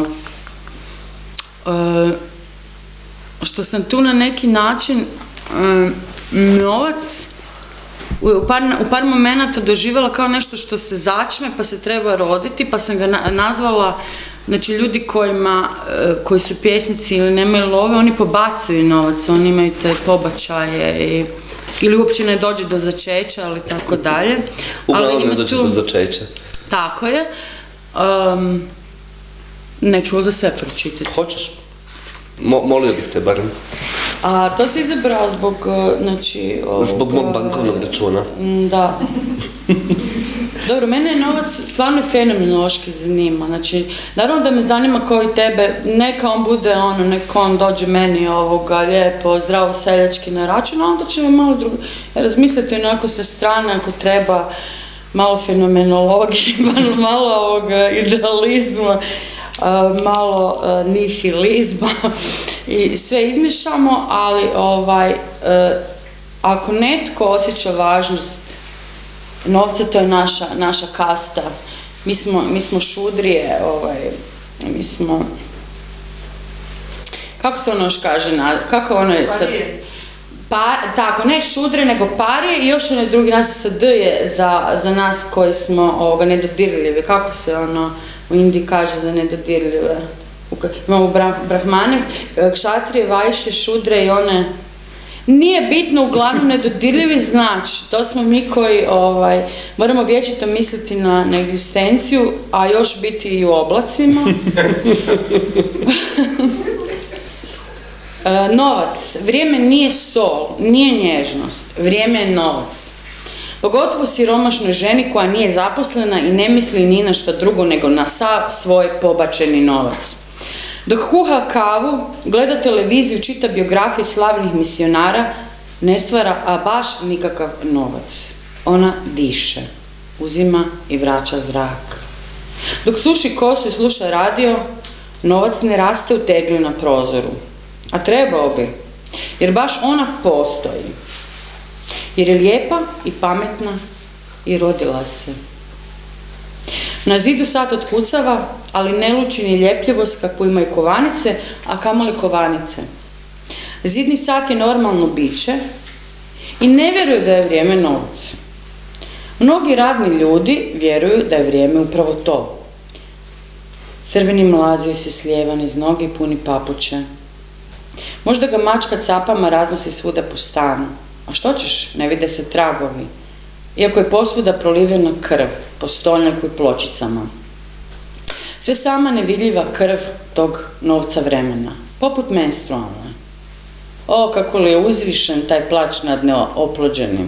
Speaker 2: Uh, što sam tu na neki način uh, novac u par, u par momenata doživjela kao nešto što se začme pa se treba roditi, pa sam ga na, nazvala, znači ljudi kojima, koji su pjesnici ili nemaju love, oni pobacuju novac, oni imaju te pobačaje i, ili uopće ne dođe do začeća, ali tako dalje.
Speaker 1: Uglavnom ne dođe do začeća.
Speaker 2: Tako je. Um, neću da sve pročitati.
Speaker 1: Hoćeš? Mo, molio bih te barem.
Speaker 2: A to se izabrao zbog, znači...
Speaker 1: Zbog mog bankovnog računa.
Speaker 2: Da. Dobro, mene je novac stvarno fenomenološki zanima, znači, naravno da me zanima kao i tebe, neka on bude ono, neka on dođe meni ovoga lijepo, zdravo seljački na račun, a onda ćemo malo drugo, razmisliti onako sa strane ako treba, malo fenomenologije, malo ovoga idealizma, malo nihilizma i sve izmišljamo, ali ovaj, ako netko osjeća važnost novca, to je naša, naša kasta. Mi smo, mi smo šudrije, ovaj, mi smo... Kako se ono još kaže? Kako ono je sad... Pa, tako, ne šudre, nego parije i još onaj drugi nas sa D je za, za nas koji smo ovoga, nedodirljivi. Kako se ono u Indiji kaže za nedodirljive? Imamo bra, brahmane, kšatrije, vajše, šudre i one... Nije bitno, uglavnom nedodirljivi znači, to smo mi koji ovaj, moramo vječito misliti na, na egzistenciju, a još biti i u oblacima. e, novac, vrijeme nije sol, nije nježnost, vrijeme je novac. Pogotovo siromašnoj ženi koja nije zaposlena i ne misli ni na što drugo nego na sav svoj pobačeni novac. Dok kuha kavu, gleda televiziju, čita biografije slavnih misionara, ne stvara, a baš nikakav novac. Ona diše, uzima i vraća zrak. Dok suši kosu i sluša radio, novac ne raste u tegli na prozoru. A trebao bi, jer baš ona postoji. Jer je lijepa i pametna i rodila se. Na zidu sad otkucava, ali ne luči ni ljepljivost kakvu imaju kovanice, a kamoli kovanice. Zidni sat je normalno biće i ne vjeruju da je vrijeme novac. Mnogi radni ljudi vjeruju da je vrijeme upravo to. Crveni mlazi se slijeva niz noge i puni papuče. Možda ga mačka capama raznosi svuda po stanu. A što ćeš, ne vide se tragovi. Iako je posvuda prolivena krv, po stolnjaku i pločicama. Sve sama nevidljiva krv tog novca vremena, poput menstrualne. O, kako li je uzvišen taj plač nad neoplođenim.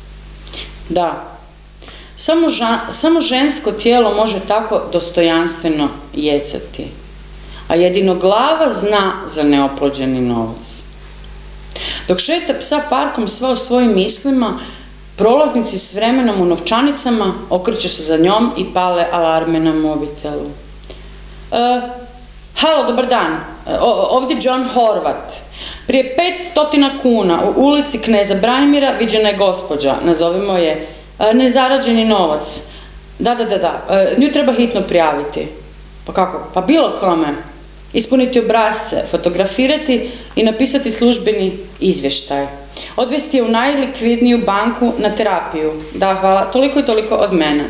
Speaker 2: Da, samo, ža, samo žensko tijelo može tako dostojanstveno jecati, a jedino glava zna za neoplođeni novac. Dok šeta psa parkom sva u svojim mislima, prolaznici s vremenom u novčanicama okreću se za njom i pale alarme na mobitelu. E, halo, dobar dan, o, ovdje John Horvat. Prije pet stotina kuna u ulici Kneza Branimira viđena je gospođa, nazovimo je e, nezarađeni novac. Da, da, da, da, e, nju treba hitno prijaviti. Pa kako? Pa bilo kome. Ispuniti obrasce, fotografirati i napisati službeni izvještaj. Odvesti je u najlikvidniju banku na terapiju. Da, hvala, toliko i toliko od mene.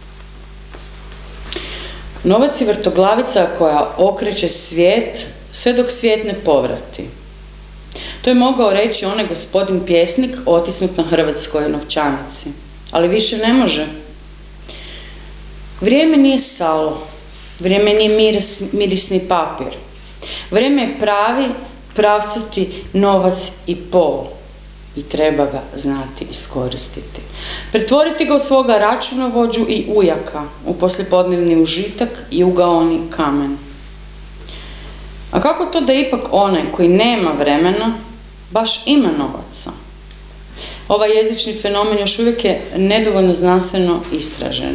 Speaker 2: Novac je vrtoglavica koja okreće svijet sve dok svijet ne povrati. To je mogao reći onaj gospodin pjesnik otisnut na hrvatskoj novčanici. Ali više ne može. Vrijeme nije salo. Vrijeme nije miris, mirisni papir. Vrijeme je pravi, pravcati novac i pol. I treba ga znati iskoristiti. Pretvoriti ga u svoga računovođu i ujaka, u poslijepodnevni užitak i ugaoni kamen. A kako to da ipak onaj koji nema vremena, baš ima novaca? Ovaj jezični fenomen još uvijek je nedovoljno znanstveno istražen.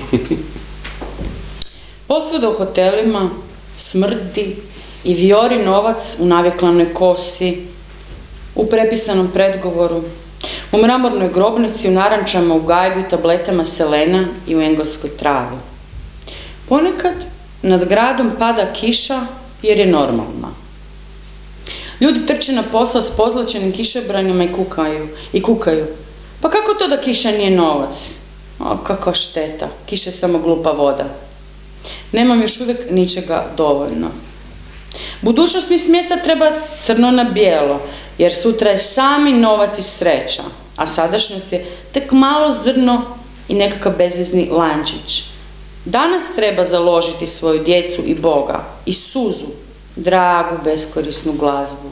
Speaker 2: Posvuda u hotelima smrdi i vijori novac u navjeklanoj kosi, u prepisanom predgovoru, u mramornoj grobnici, u narančama, u gajbi, u tabletama selena i u engleskoj travi. Ponekad nad gradom pada kiša jer je normalna. Ljudi trče na posao s pozlačenim kišobranima i kukaju. I kukaju. Pa kako to da kiša nije novac? O, kakva šteta. Kiša je samo glupa voda. Nemam još uvijek ničega dovoljno. Budućnost mi smjesta treba crno na bijelo, jer sutra je sami novac i sreća, a sadašnjost je tek malo zrno i nekakav bezvezni lančić. Danas treba založiti svoju djecu i Boga, i suzu, dragu, beskorisnu glazbu.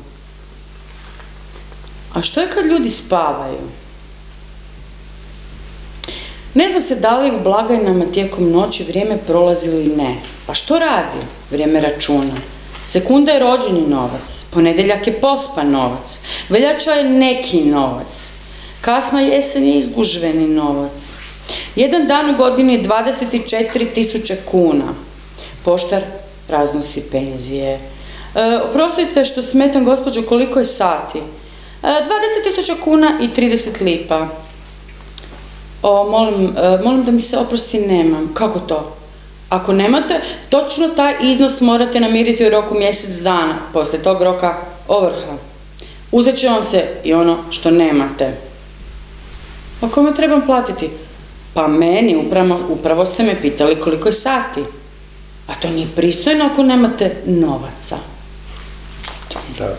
Speaker 2: A što je kad ljudi spavaju? Ne zna se da li u blagajnama tijekom noći vrijeme prolazi ili ne. Pa što radi? Vrijeme računa. Sekunda je rođeni novac, ponedjeljak je pospan novac, veljača je neki novac, kasna jesen je izgužveni novac. Jedan dan u godini je dvadeset četiri tisuće kuna. Poštar raznosi penzije. E, oprostite što smetam, gospođo, koliko je sati? E, dvadeset tisuća kuna i trideset lipa. O, molim, e, molim da mi se oprosti, nemam. Kako to? Ako nemate, točno taj iznos morate namiriti u roku mjesec dana. Poslije tog roka ovrha. Uzet će vam se i ono što nemate. A kome trebam platiti? Pa meni, upravo, upravo ste me pitali koliko je sati. A to nije pristojno ako nemate novaca.
Speaker 1: Da.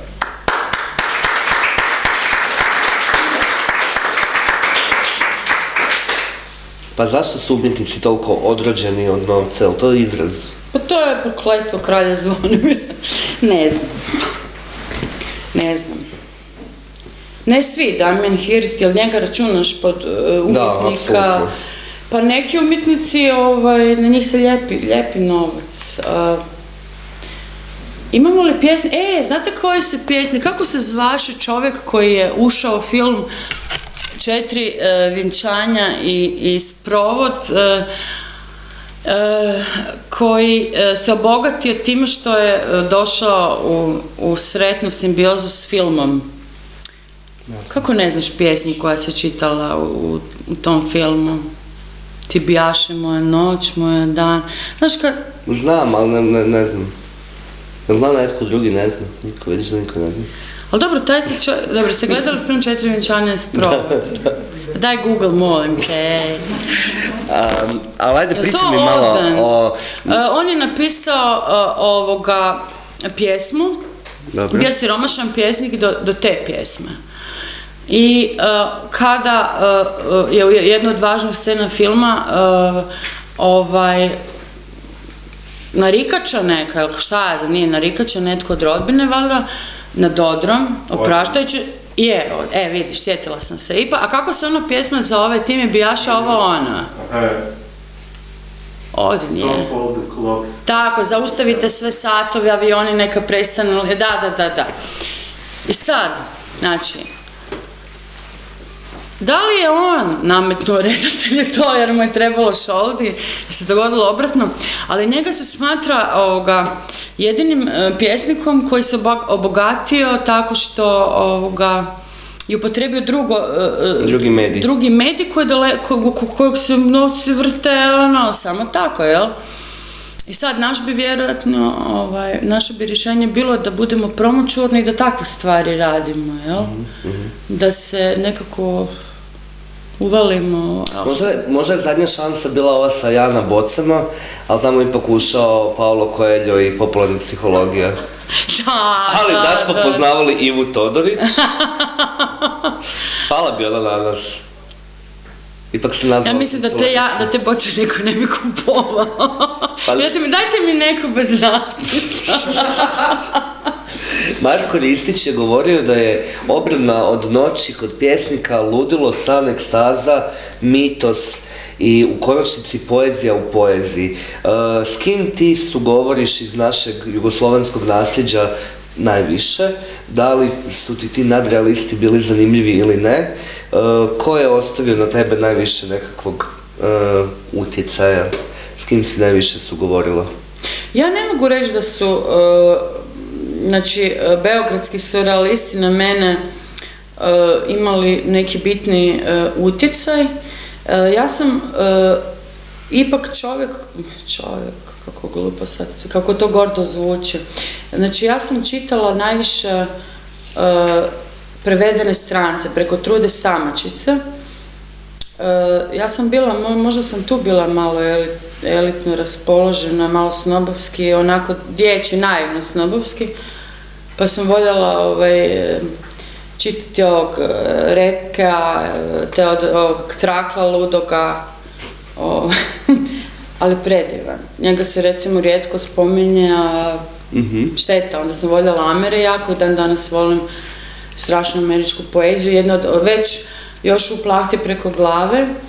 Speaker 1: Pa zašto su umjetnici toliko odrođeni od novca? Je li to izraz?
Speaker 2: Pa to je prokletstvo kralja Zvonimira. Ne znam. Ne znam. Ne svi, Damjan Hirst, jel njega računaš pod uh, umjetnika? Da, apsolutno. Pa neki umjetnici, ovaj, na njih se lijepi, lijepi novac. Uh, imamo li pjesni? E, znate koji se pjesni? Kako se zvaše čovjek koji je ušao u film Četiri uh, vjenčanja i, i sprovod, uh, uh, koji uh, se obogatio time što je uh, došao u, u sretnu simbiozu s filmom. Kako ne znaš pjesni koja se čitala u, u tom filmu? Ti bijaše moja noć, moja dan. Znaš kad...
Speaker 1: Znam, ali ne, ne, ne znam. Znam netko drugi, ne znam. Niko, vidiš da niko ne znam.
Speaker 2: Ali dobro, taj se čo... Dobro, ste gledali film Četiri vjenčanja i sprovod? Daj Google, molim te.
Speaker 1: Um, ali ajde, pričaj mi malo o...
Speaker 2: Uh, on je napisao uh, ovoga pjesmu. Dobro. Bio siromašan pjesnik do, do te pjesme. I uh, kada uh, je jedna od važnih scena filma uh, ovaj narikača neka, ili šta je za nije narikača, netko od rodbine valjda, nad odrom, opraštajući, je, e vidiš, sjetila sam se, Ipa, a kako se ona pjesma zove, ti mi bijaša ovo ona? Ovdje nije. Tako, zaustavite sve satovi, avioni neka prestanu, da, da, da, da. I sad, znači, da li je on nametnuo redatelje to jer mu je trebalo šoldi, jer se dogodilo obratno, ali njega se smatra ovoga, jedinim pjesnikom koji se obogatio tako što ovoga, je upotrebio drugo,
Speaker 1: drugi medij,
Speaker 2: drugi medij koji daleko, kojeg se novci vrte, ono, samo tako, jel? I sad naš bi vjerojatno, ovaj, naše bi rješenje bilo da budemo promoćurni i da takve stvari radimo, jel? Mm-hmm. Da se nekako uvalimo.
Speaker 1: Možda, možda je zadnja šansa bila ova sa Jana Bocama, ali tamo je ipak ušao Paulo Coelho i popularna psihologija.
Speaker 2: Da,
Speaker 1: ali da,
Speaker 2: da
Speaker 1: smo
Speaker 2: da.
Speaker 1: poznavali Ivu Todorić, pala bi ona na nas. Ipak se nazvala...
Speaker 2: Ja mislim da te, ja, da te boce niko ne bi kupovao. Ali... Dajte mi, dajte mi neku bez natpisa.
Speaker 1: Marko Ristić je govorio da je obrana od noći kod pjesnika ludilo, san, ekstaza, mitos i u konačnici poezija u poeziji. Uh, s kim ti sugovoriš iz našeg jugoslovenskog nasljeđa najviše? Da li su ti ti nadrealisti bili zanimljivi ili ne? Uh, ko je ostavio na tebe najviše nekakvog uh, utjecaja? S kim si najviše sugovorila?
Speaker 2: Ja ne mogu reći da su... Uh... Znači, beogradski surrealisti na mene uh, imali neki bitni uh, utjecaj. Uh, ja sam uh, ipak čovjek, čovjek, kako glupo sad, kako to gordo zvuči. Znači, ja sam čitala najviše uh, prevedene strance preko Trude Stamačice. Uh, ja sam bila, možda sam tu bila malo elit, elitno raspoložena, malo snobovski, onako dječji, naivno snobovski, pa sam voljela ovaj, čitati ovog Retka, te od ovog Trakla ludoga, ovaj, ali predivan. Njega se recimo rijetko spominje, a mm-hmm. šteta, onda sam voljela Amere jako, dan danas volim strašnu američku poeziju, jedna od, već još u Plahti preko glave,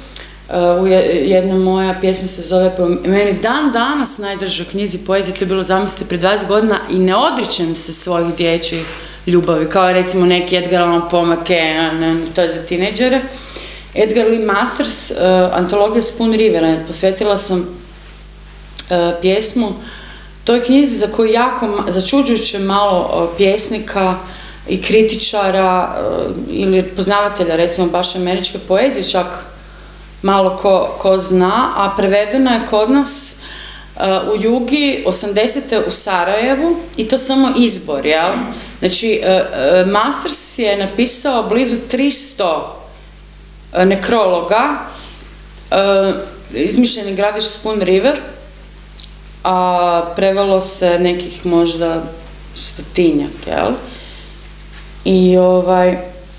Speaker 2: u jedna moja pjesma se zove po meni dan danas najdrža knjizi poezije, to je bilo zamislite pred dvadeset godina i ne odričem se svojih dječjih ljubavi, kao recimo neki Edgar Allan Poe McCann, to je za tinejdžere. Edgar Lee Masters, uh, antologija Spoon River, posvetila sam uh, pjesmu toj knjizi za koju jako začuđujuće malo uh, pjesnika i kritičara uh, ili poznavatelja recimo baš američke poezije, čak malo ko, ko zna, a prevedena je kod nas uh, u Jugi osamdesete u Sarajevu i to samo izbor, jel? Znači, uh, uh, Masters je napisao blizu tristo nekrologa, uh, izmišljeni gradić Spoon River, a prevelo se nekih možda stotinjak, jel? I ovaj,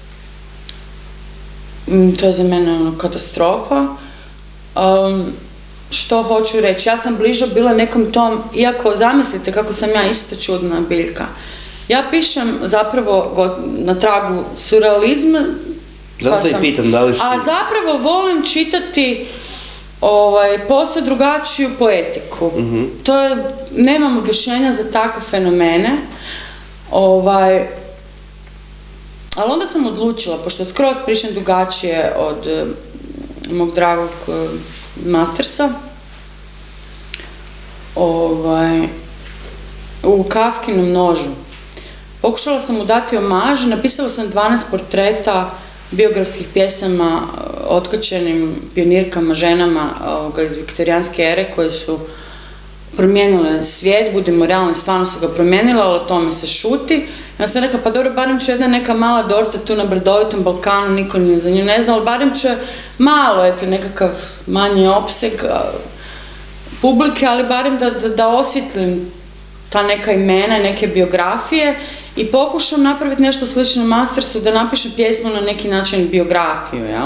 Speaker 2: to je za mene ono, katastrofa. Um, što hoću reći, ja sam bliža bila nekom tom, iako zamislite kako sam ja isto čudna biljka. Ja pišem zapravo na tragu surrealizma.
Speaker 1: Zato i pitam, da li si...
Speaker 2: A zapravo volim čitati ovaj, posve drugačiju poetiku. Uh-huh. To je, nemam objašnjenja za takve fenomene. Ovaj, ali onda sam odlučila, pošto skroz pišem drugačije od uh, mog dragog uh, Mastersa, ovaj, u Kafkinom nožu. Pokušala sam mu dati omaž, napisala sam dvanaest portreta biografskih pjesama otkačenim pionirkama, ženama ovoga, iz viktorijanske ere koje su promijenile svijet, budimo realni, stvarno su ga promijenile, ali o tome se šuti. Ja sam rekla, pa dobro, barem će jedna neka mala Dorta tu na brdovitom Balkanu, niko ni za nju ne zna, ali barem će malo, eto, nekakav manji opseg publike, ali barem da, da, da osvjetlim ta neka imena, neke biografije i pokušam napraviti nešto slično Mastersu, da napišem pjesmu na neki način biografiju, jel?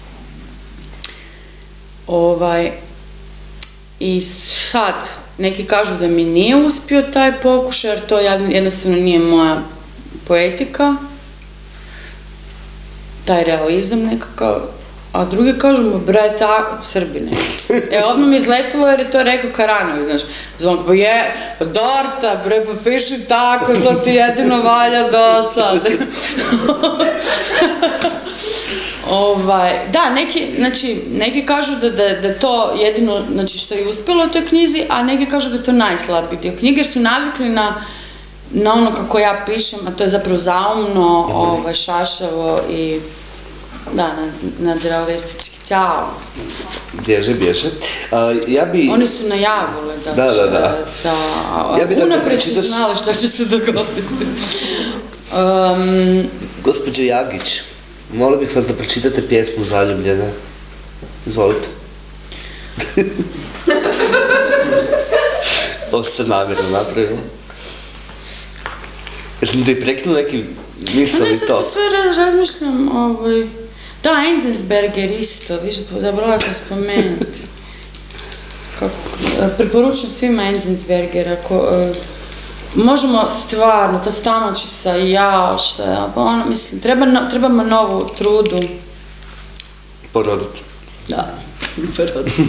Speaker 2: Ovaj, i sad, neki kažu da mi nije uspio taj pokušaj, jer to jednostavno nije moja poetika, taj realizam nekakav, a drugi kažu mu, bre, tako, Srbine. E, odmah mi izletilo jer je to rekao Karanović, znaš. Zvonko, pa je, pa Dorta, bre, pa piši tako, to ti jedino valja do sad. ovaj, da, neki, znači, neki kažu da, da, da to jedino, znači, što je uspjelo u toj knjizi, a neki kažu da je to najslabiji dio knjige, jer su navikli na, na ono kako ja pišem, a to je zapravo zaumno, ovaj, šašavo i... Da, nadrealistički. Ćao.
Speaker 1: Bježe, bježe. Ja bi...
Speaker 2: Oni su najavili da će...
Speaker 1: Da, da, da.
Speaker 2: da unaprijed su znali što će se dogoditi. Um,
Speaker 1: Gospođo Jagić, molio bih vas da pročitate pjesmu Zaljubljene. Izvolite. Ovo ste namjerno napravili. Jesam da i preknuo neki misl i to?
Speaker 2: Ne, sad sve razmišljam, ovaj... Da, Enzensberger isto, viš, zabrala sam spomenuti. Preporučujem svima Enzensbergera, možemo stvarno, ta Stamačica i ja, šta je, ono, mislim, trebamo novu trudu.
Speaker 1: Poroditi.
Speaker 2: Da, poroditi.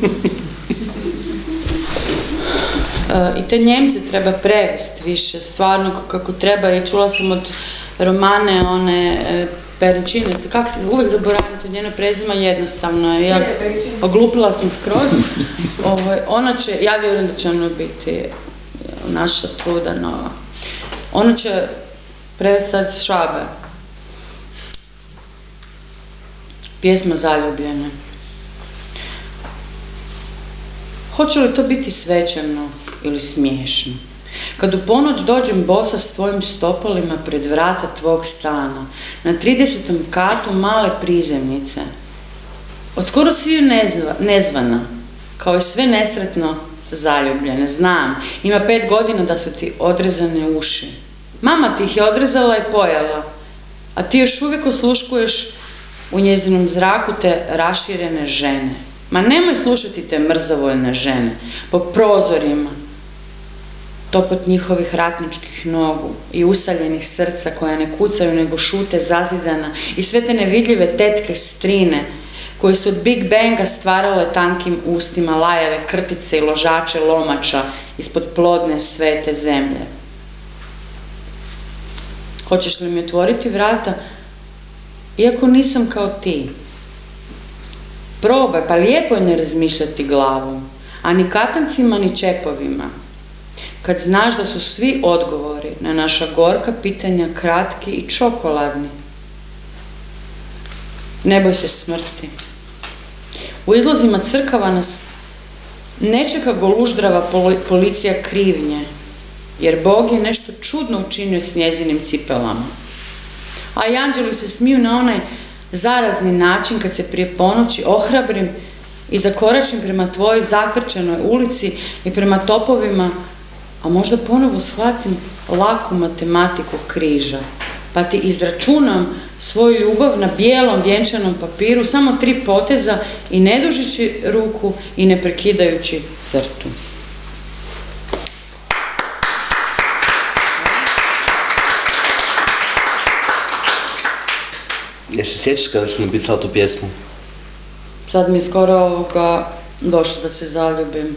Speaker 2: I te Njemce treba prevesti više, stvarno kako treba, i čula sam od romane, one Perenčinice, kako se, uvijek zaboravim to njeno prezima, jednostavno, ja oglupila sam skroz, ona će, ja vjerujem da će ona biti naša truda nova, ona će prevesti sad Švabe, pjesma Zaljubljene. Hoće li to biti svečano ili smiješno? Kad u ponoć dođem bosa s tvojim stopalima pred vrata tvog stana, na tridesetom katu male prizemnice, od skoro sviju nezva, nezvana, kao i sve nesretno zaljubljene, znam, ima pet godina da su ti odrezane uši. Mama ti ih je odrezala i pojela, a ti još uvijek osluškuješ u njezinom zraku te raširene žene. Ma nemoj slušati te mrzovoljne žene, po prozorima, topot njihovih ratničkih nogu i usaljenih srca koja ne kucaju nego šute zazidana i sve te nevidljive tetke strine koje su od Big Banga stvarale tankim ustima lajave krtice i ložače lomača ispod plodne svete zemlje. Hoćeš li mi otvoriti vrata? Iako nisam kao ti. Probaj, pa lijepo je ne razmišljati glavom, a ni katancima ni čepovima. Kad znaš da su svi odgovori na naša gorka pitanja kratki i čokoladni. Ne boj se smrti. U izlazima crkava nas ne čeka goluždrava policija krivnje, jer Bog je nešto čudno učinio s njezinim cipelama. A i anđeli se smiju na onaj zarazni način kad se prije ponoći ohrabrim i zakoračim prema tvojoj zakrčenoj ulici i prema topovima, a možda ponovo shvatim laku matematiku križa, pa ti izračunam svoju ljubav na bijelom vjenčanom papiru, samo tri poteza i ne dužići ruku i ne prekidajući crtu.
Speaker 1: Jesi se sjećaš kada si napisala tu pjesmu?
Speaker 2: Sad mi je skoro ovoga došlo da se zaljubim.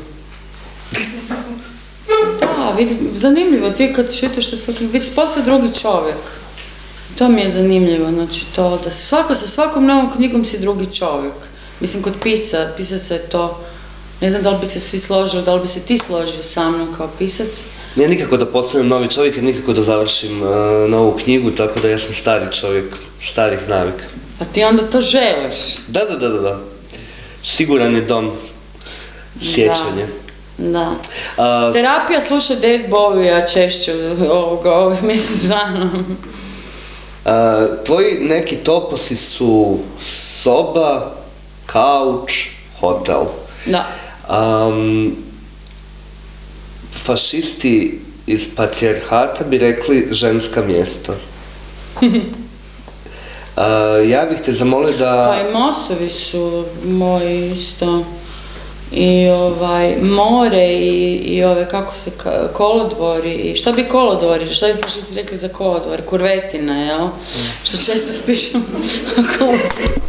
Speaker 2: Da, vidim, zanimljivo, ti kad čitaš da svaki, već posle drugi čovjek. To mi je zanimljivo, znači to da svako sa svakom novom knjigom si drugi čovjek. Mislim, kod pisa, pisaca je to, ne znam da li bi se svi složili, da li bi se ti složio sa mnom kao pisac.
Speaker 1: Ne nikako da postanem novi čovjek i nikako da završim uh, novu knjigu, tako da ja sam stari čovjek, starih navika.
Speaker 2: A ti onda to želiš?
Speaker 1: Da, da, da, da, da. Siguran je dom, sjećanje.
Speaker 2: Da. Da. Uh, Terapija sluša David Bowie-a češće ovoga, ovih mjesec dana.
Speaker 1: Uh, tvoji neki toposi su soba, kauč, hotel.
Speaker 2: Da.
Speaker 1: Um, fašisti iz patrijarhata bi rekli ženska mjesto. uh, ja bih te zamolio da...
Speaker 2: Pa i mostovi su moji isto. I ovaj, more i, i ove, kako se, kolodvori, i šta bi kolodvori, šta bi fašisti rekli za kolodvori, kurvetina, jel? Mm. Što često spišem kolodvori.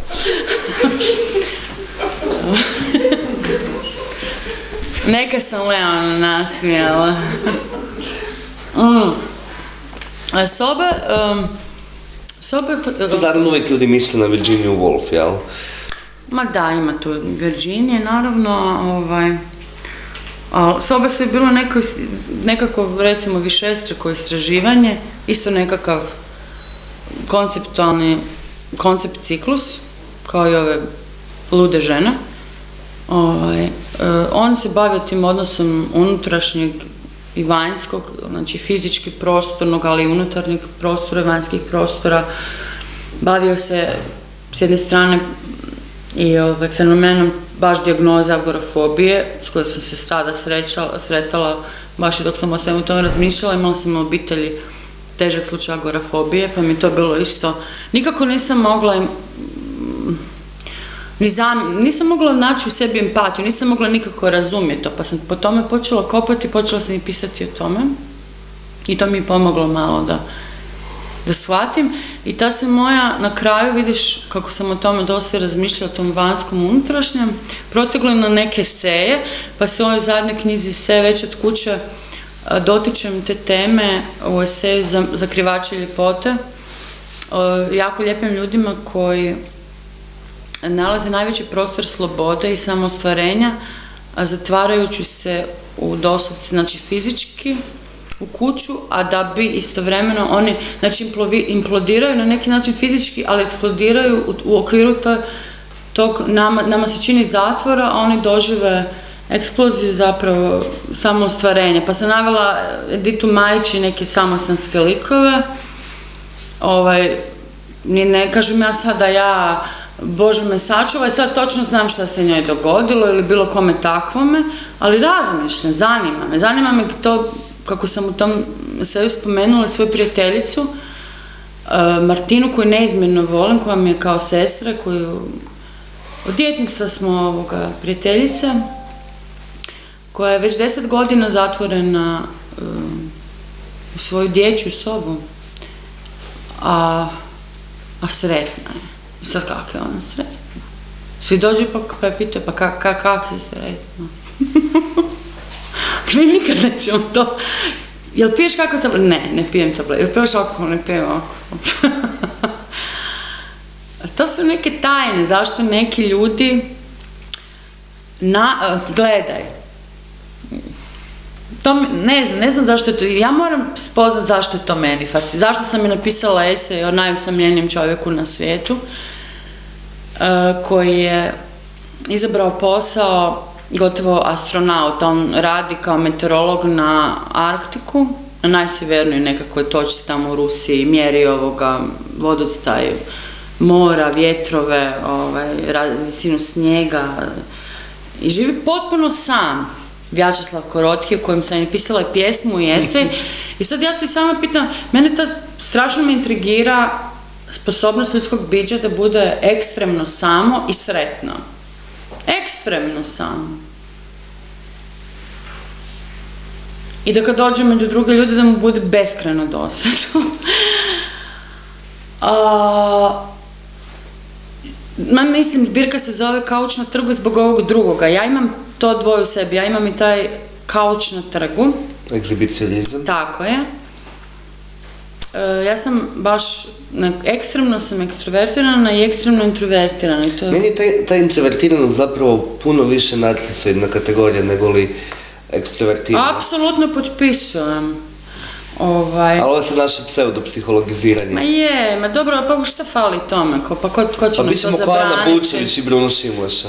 Speaker 2: Neka sam Leona nasmijala. mm. A sobe, um, sobe...
Speaker 1: Tu naravno uvijek ljudi misle na Virginiju Woolf, jel?
Speaker 2: Ma da, ima tu Virginije, naravno, ovaj, ali sobe su je bilo neko, nekako, recimo, višestruko istraživanje, isto nekakav konceptualni, koncept ciklus, kao i ove lude žene. Ovaj, on se bavio tim odnosom unutrašnjeg i vanjskog, znači fizički prostornog, ali i unutarnjeg prostora i vanjskih prostora. Bavio se, s jedne strane, i ovaj, fenomenom baš dijagnoze agorafobije, s kojoj sam se tada srećala, sretala, baš i dok sam o svemu tome razmišljala, imala sam u obitelji težak slučaj agorafobije, pa mi to bilo isto. Nikako nisam mogla, ni zam, nisam mogla naći u sebi empatiju, nisam mogla nikako razumjeti to, pa sam po tome počela kopati, počela sam i pisati o tome. I to mi je pomoglo malo da da shvatim. I ta se moja, na kraju, vidiš kako sam o tome dosta razmišljala, o tom vanskom unutrašnjem, proteglo na neke eseje, pa se u ovoj zadnjoj knjizi Sve već od kuće dotičem te teme u eseju za, za krivače ljepote, o jako lijepim ljudima koji nalaze najveći prostor slobode i samoostvarenja, zatvarajući se u doslovci, znači fizički, u kuću, a da bi istovremeno oni, znači, implodiraju na neki način fizički, ali eksplodiraju u, u okviru to, tog, nama, nama se čini zatvora, a oni dožive eksploziju zapravo samoostvarenja. Pa sam navela Editu Majić i neke samostanske likove. Ovaj, ne kažem ja sad da ja, Bože me sačuvaj, sad točno znam šta se njoj dogodilo ili bilo kome takvome, ali razmišljam, zanima me. Zanima me to, kako sam u tom eseju spomenula svoju prijateljicu, Martinu, koju neizmjerno volim, koja mi je kao sestra, koju od djetinjstva smo ovoga prijateljice, koja je već deset godina zatvorena u svoju dječju sobu, a, a sretna je. I sad kako je ona sretna? Svi dođu pa, pa je pitaju, pa kak, kak, kak si se rekao? Mi nikad nećemo to. Jel piješ kako tablet? Ne, ne pijem tablet. Jel piješ alkohol? Ne pijem alkohol. To su neke tajne, zašto neki ljudi na, gledaj. To, ne znam, ne znam zašto je to, ja moram spoznat zašto je to meni fascinantno. Zašto sam mi napisala esej o najusamljenijem čovjeku na svijetu, koji je izabrao posao gotovo astronaut. On radi kao meteorolog na Arktiku, na najsjevernoj nekakvoj točci tamo u Rusiji, mjeri ovoga vodostaj mora, vjetrove, ovaj, visinu snijega i živi potpuno sam. Vjačeslav Korotki, u kojem sam napisala i pjesmu i esej. I sad ja se samo pitam, mene ta strašno me intrigira sposobnost ljudskog bića da bude ekstremno samo i sretno. Ekstremno samo. I da kad dođe među druge ljude da mu bude beskrajno dosadno. A, ma mislim, zbirka se zove Kauč na trgu zbog ovog drugoga. Ja imam to dvoje u sebi. Ja imam i taj kauč na trgu.
Speaker 1: Egzibicionizam.
Speaker 2: Tako je. E, ja sam baš, na, ekstremno sam ekstrovertirana i ekstremno introvertirana. I to...
Speaker 1: Meni je taj, taj introvertiranost zapravo puno više narcisoidna kategorija nego li ekstrovertiranost.
Speaker 2: Apsolutno potpisujem. Ovaj...
Speaker 1: Ali ovo je sad naše pseudopsihologiziranje.
Speaker 2: Ma je, ma dobro, pa šta fali tome? Ko, pa ko, ko će
Speaker 1: pa
Speaker 2: nam to zabraniti?
Speaker 1: Pa bićemo Ana Bučević i Bruno Šimleša.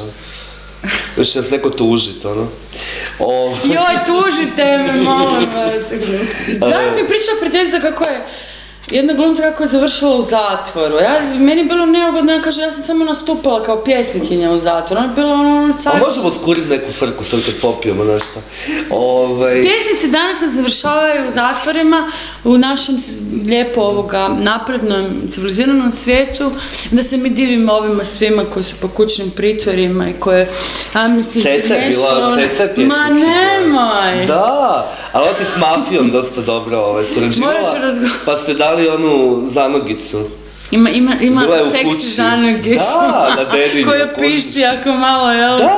Speaker 1: Još će nas neko tužiti, ono. O...
Speaker 2: Joj, tužite me, molim vas. Danas mi pričala prijateljica kako je jedna glumca kako je završila u zatvoru. Ja, meni je bilo neugodno, ja kaže, ja sam samo nastupala kao pjesnikinja u zatvoru. Ona je bila ono car...
Speaker 1: A možemo skuriti neku frku sad kad popijemo nešto. Ovaj...
Speaker 2: Pjesnici danas nas završavaju u zatvorima, u našem lijepo ovoga naprednom, civiliziranom svijetu, da se mi divimo ovima svima koji su po kućnim pritvorima i koje Amnesty International...
Speaker 1: Ceca je bila, Ceca je pjesnik.
Speaker 2: Ma nemoj!
Speaker 1: Da, ali ona ti s mafijom dosta dobro ovaj, surađivala.
Speaker 2: Morat ću razgovarati.
Speaker 1: Pa su dali onu zanogicu.
Speaker 2: Ima, ima, ima seksi zanogicu.
Speaker 1: Da, na dedinju.
Speaker 2: Koja pišti jako malo, jel?
Speaker 1: Da!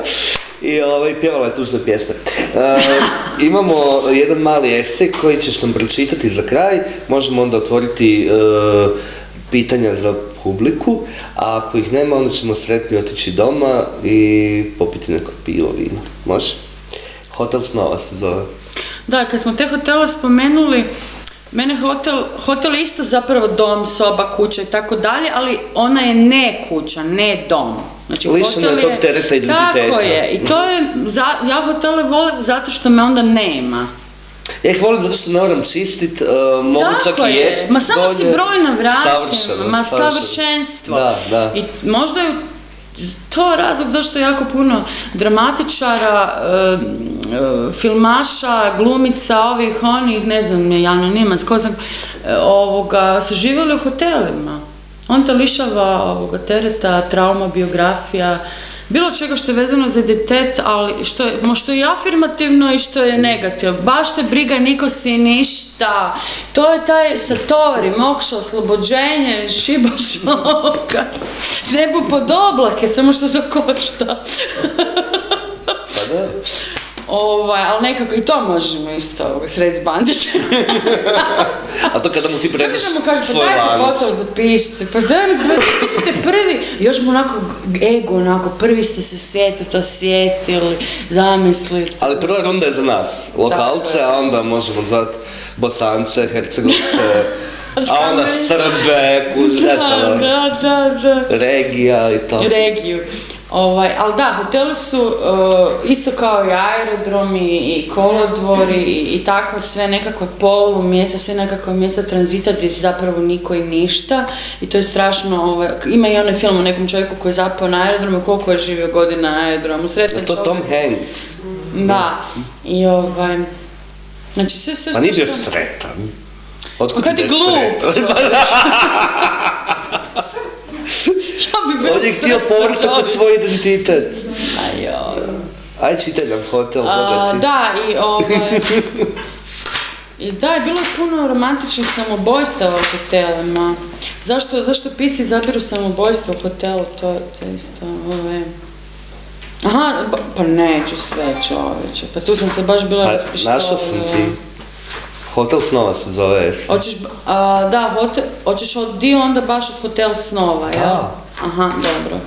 Speaker 1: I ovaj, pjevala je tužne pjesme. E, imamo jedan mali esej koji ćeš nam pročitati za kraj. Možemo onda otvoriti e, pitanja za publiku, a ako ih nema, onda ćemo sretni otići doma i popiti neko pivo, vino. Može? Hotel snova se zove.
Speaker 2: Da, kad smo te hotele spomenuli, mene hotel, hotel je isto zapravo dom, soba, kuća i tako dalje, ali ona je ne kuća, ne dom. Znači,
Speaker 1: lišeno je tog tereta identiteta.
Speaker 2: Tako je, i to je, za, ja hotele volim zato što me onda nema.
Speaker 1: Ja ih volim zato što ne moram čistit, uh, mogu čak i jesti.
Speaker 2: Ma samo si broj na vratima, ma
Speaker 1: savršeno.
Speaker 2: savršenstvo.
Speaker 1: Da, da.
Speaker 2: I možda je to razlog zašto je jako puno dramatičara, e, e, filmaša, glumica, ovih, onih, ne znam, Jano Nimac, ko znam, e, ovoga, su živjeli u hotelima. On te lišava ovoga tereta, trauma, biografija, bilo čega što je vezano za identitet, ali što je, što je afirmativno i što je negativno. Baš te briga, niko si ništa. To je taj Satori, mokša, oslobođenje, šibaš ovoga. Nebu pod oblake, samo što to košta.
Speaker 1: Pa da.
Speaker 2: Ovaj, ali nekako i to možemo isto ovoga sred s Bandićem.
Speaker 1: A to kada mu ti prediš svoj lanac.
Speaker 2: Sad kažem, pa dajte hotel za pisce, pa dajte, vi ćete prvi, još mu onako ego, onako, prvi ste se svijetu to sjetili, zamislili.
Speaker 1: Ali prva runda je za nas, lokalce, a onda možemo zvat Bosance, Hercegovce, a onda Srbe, kužeš,
Speaker 2: da, da, da, da.
Speaker 1: regija i to.
Speaker 2: Regiju. Ovaj, ali da, hoteli su uh, isto kao i aerodromi i kolodvori i, i tako sve nekakve polu mjesta, sve nekakve mjesta tranzita gdje zapravo niko i ništa i to je strašno, ovaj, ima i onaj film o nekom čovjeku koji je zapao na aerodromu, koliko je živio godina na aerodromu, sretan
Speaker 1: čovjek. To Tom Hanks.
Speaker 2: Da, i ovaj, znači sve sve što...
Speaker 1: A nije bio sretan. Otkud
Speaker 2: kad je glup.
Speaker 1: On je htio povrtati svoj identitet.
Speaker 2: Ajoj.
Speaker 1: Aj, čitaj nam hotel, bogati.
Speaker 2: Da, i ovaj... I da, je bilo puno romantičnih samobojstava u hotelima. Zašto, zašto pisci zabiru samoubojstvo u hotelu, to, to je isto, ove... Aha, pa neću sve, čoveče, pa tu sam se baš bila
Speaker 1: pa,
Speaker 2: raspištovala.
Speaker 1: Našao sam ti. Hotel snova se zove, jesi?
Speaker 2: Hoćeš, a, da, hotel, hoćeš od dio onda baš od Hotel snova, jel?
Speaker 1: Da.
Speaker 2: Aha, dobro.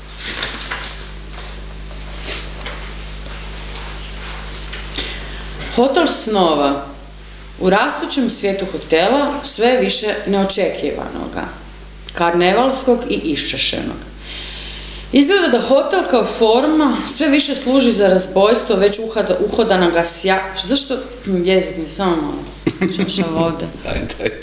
Speaker 2: Hotel snova. U rastućem svijetu hotela sve više neočekivanoga, karnevalskog i iščašenog. Izgleda da hotel kao forma sve više služi za razbojstvo već uhodanoga sja... Zašto? Jezik mi samo malo. Čaša vode.
Speaker 1: Ajde, ajde.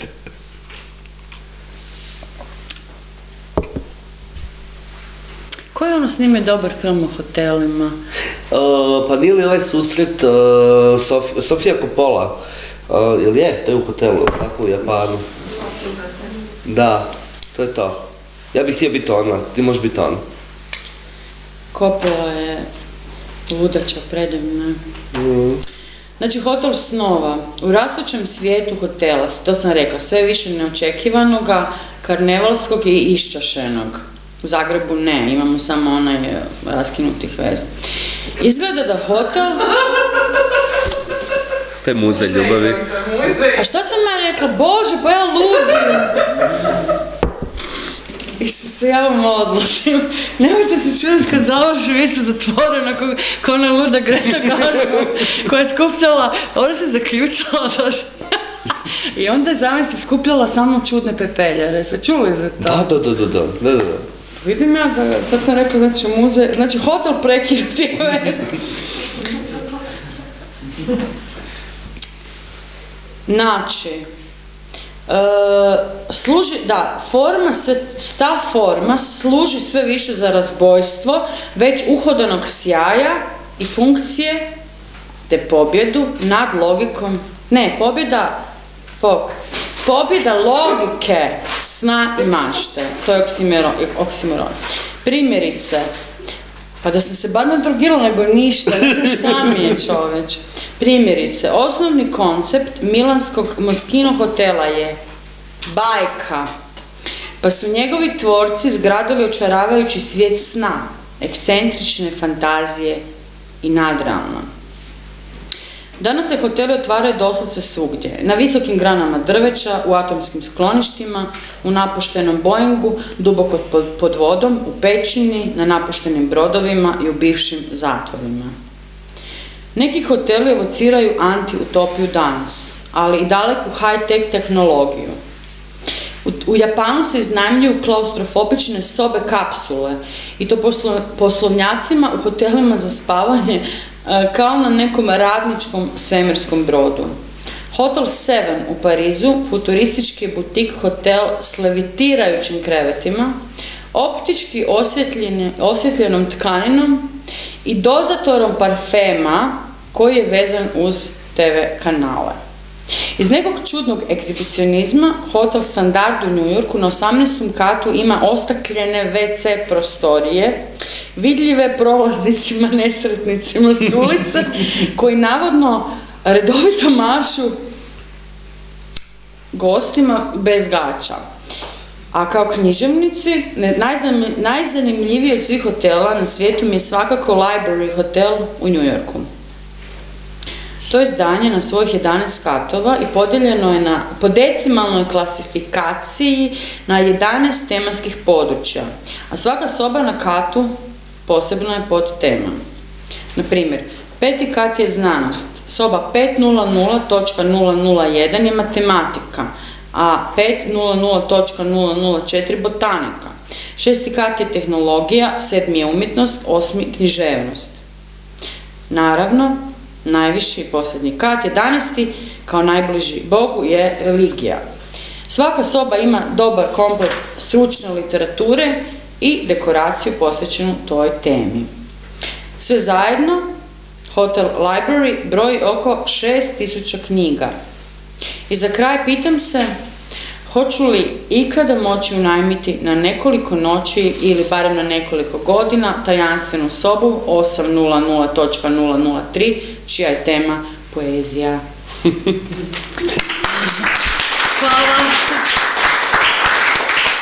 Speaker 2: Ko je ono snimio dobar film o hotelima?
Speaker 1: Uh, pa nije li ovaj susret uh, Sof- Sofia Coppola? Uh, jel je? To je u hotelu, tako u Japanu. Da, to je to. Ja bih htio biti ona, ti možeš biti on.
Speaker 2: Coppola je ludača predivna.
Speaker 1: Mm.
Speaker 2: Znači, hotel snova. U rastućem svijetu hotela, to sam rekla, sve više neočekivanoga, karnevalskog i iščašenog. U Zagrebu ne, imamo samo onaj raskinutih veza. Izgleda da hotel...
Speaker 1: To je muzej ljubavi.
Speaker 2: A šta sam ja rekla? Bože, pa ja ludim! Isuse, ja vam odlasim. Nemojte se čuditi kad završi, vi ste zatvorena kao ona luda Greta Garbo koja je skupljala, ona se zaključala i onda je zamisli skupljala samo čudne pepeljare. Ste čuli za to?
Speaker 1: Da, da, da, da, da, da.
Speaker 2: Vidim ja da, sad sam rekla, znači muzej, znači hotel prekinuti veze. Znači, e, služi, da, forma se, ta forma služi sve više za razbojstvo već uhodanog sjaja i funkcije te pobjedu nad logikom, ne, pobjeda, pok, pobjeda logike sna i mašte, to je oksimoron, oksimoron. Primjerice, pa da sam se bar nadrogirala nego ništa, ne znam šta mi je čoveč. Primjerice, osnovni koncept milanskog Moschino hotela je bajka, pa su njegovi tvorci zgradili očaravajući svijet sna, ekscentrične fantazije i nadrealno. Danas se hoteli otvaraju doslovce svugdje, na visokim granama drveća, u atomskim skloništima, u napuštenom Boeingu, duboko pod, pod vodom, u pećini, na napuštenim brodovima i u bivšim zatvorima. Neki hoteli evociraju anti-utopiju danas, ali i daleku high-tech tehnologiju. U, u Japanu se iznajmljuju klaustrofobične sobe kapsule i to poslo, poslovnjacima u hotelima za spavanje kao na nekom radničkom svemirskom brodu. Hotel sedam u Parizu, futuristički butik hotel s levitirajućim krevetima, optički osvjetljenom tkaninom i dozatorom parfema koji je vezan uz te ve kanale. Iz nekog čudnog egzibicionizma, hotel Standard u New Yorku na osamnaestom katu ima ostakljene ve ce prostorije, vidljive prolaznicima, nesretnicima s ulice, koji navodno redovito mašu gostima bez gača. A kao književnici, najzanimljiviji od svih hotela na svijetu mi je svakako Library Hotel u New Yorku. To je zdanje na svojih jedanaest katova i podijeljeno je na, po decimalnoj klasifikaciji na jedanaest tematskih područja, a svaka soba na katu posebno je pod tema. Na primjer, peti kat je znanost, soba pet nula nula točka nula nula jedan je matematika, a pet nula nula točka nula nula četiri botanika. Šesti kat je tehnologija, sedmi je umjetnost, osmi književnost. Naravno, najviši i posljednji kat, jedanaesti, kao najbliži Bogu, je religija. Svaka soba ima dobar komplet stručne literature i dekoraciju posvećenu toj temi. Sve zajedno, Hotel Library broji oko šest tisuća knjiga. I za kraj pitam se, hoću li ikada moći unajmiti na nekoliko noći ili barem na nekoliko godina tajanstvenu sobu osam nula nula točka nula nula tri, čija je tema poezija. Hvala.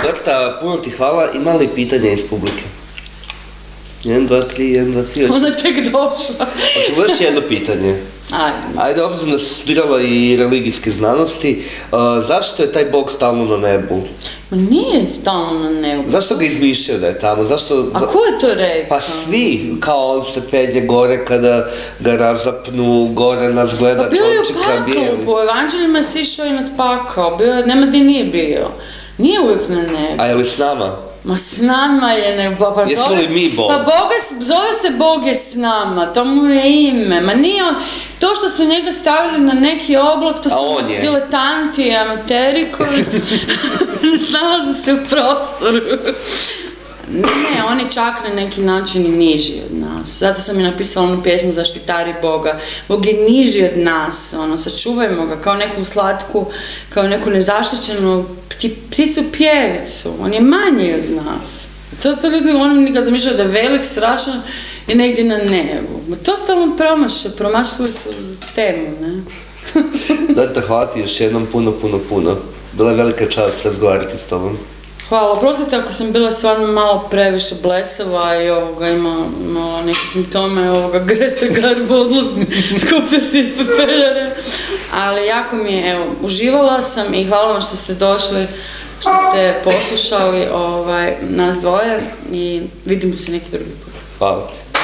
Speaker 1: Berta, puno ti hvala. Ima li pitanja iz publike? jedan, dva, tri, jedan, dva, tri.
Speaker 2: Ona je tek došla.
Speaker 1: Hoćemo još jedno pitanje.
Speaker 2: Ajde.
Speaker 1: Ajde, obzirom da si studirala i religijske znanosti, uh, zašto je taj Bog stalno na nebu?
Speaker 2: Ma nije stalno na nebu.
Speaker 1: Zašto ga izmišljaju da je tamo? Zašto...
Speaker 2: A ko je to rekao?
Speaker 1: Pa svi, kao on se penje gore kada ga razapnu, gore nas gleda
Speaker 2: Pa bio je u
Speaker 1: čončika bijeli.
Speaker 2: paklu, po evanđeljima je sišao i nad pakao, bio je, nema gdje nije bio. Nije uvijek na nebu.
Speaker 1: A je li s nama?
Speaker 2: Ma s nama je, ne, pa, pa
Speaker 1: Jesmo
Speaker 2: zove,
Speaker 1: li mi Bog?
Speaker 2: Pa Boga, zove se Bog je s nama, to mu je ime, ma nije on, to što su njega stavili na neki oblak, to su diletanti, amateri koji ne snalaze se u prostoru. Ne, on je čak na neki način i niži od nas. Zato sam i napisala onu pjesmu Zaštitari Boga. Bog je niži od nas, ono, sačuvajmo ga kao neku slatku, kao neku nezaštićenu pti, pticu pjevicu. On je manji od nas. To, to ljudi, oni ga zamišljaju da je velik, strašan i negdje na nebu. Totalno promašaju, promašili su temu, ne?
Speaker 1: Da te hvala ti još jednom puno, puno, puno. Bila je velika čast razgovarati s tobom.
Speaker 2: Hvala, oprostite ako sam bila stvarno malo previše blesava i ovoga, imala, imala neke simptome ovoga Grete Garbo odlazi skupljati pepeljare, ali jako mi je, evo, uživala sam i hvala vam što ste došli, što ste poslušali ovaj, nas dvoje i vidimo se neki drugi put.
Speaker 1: Hvala ti.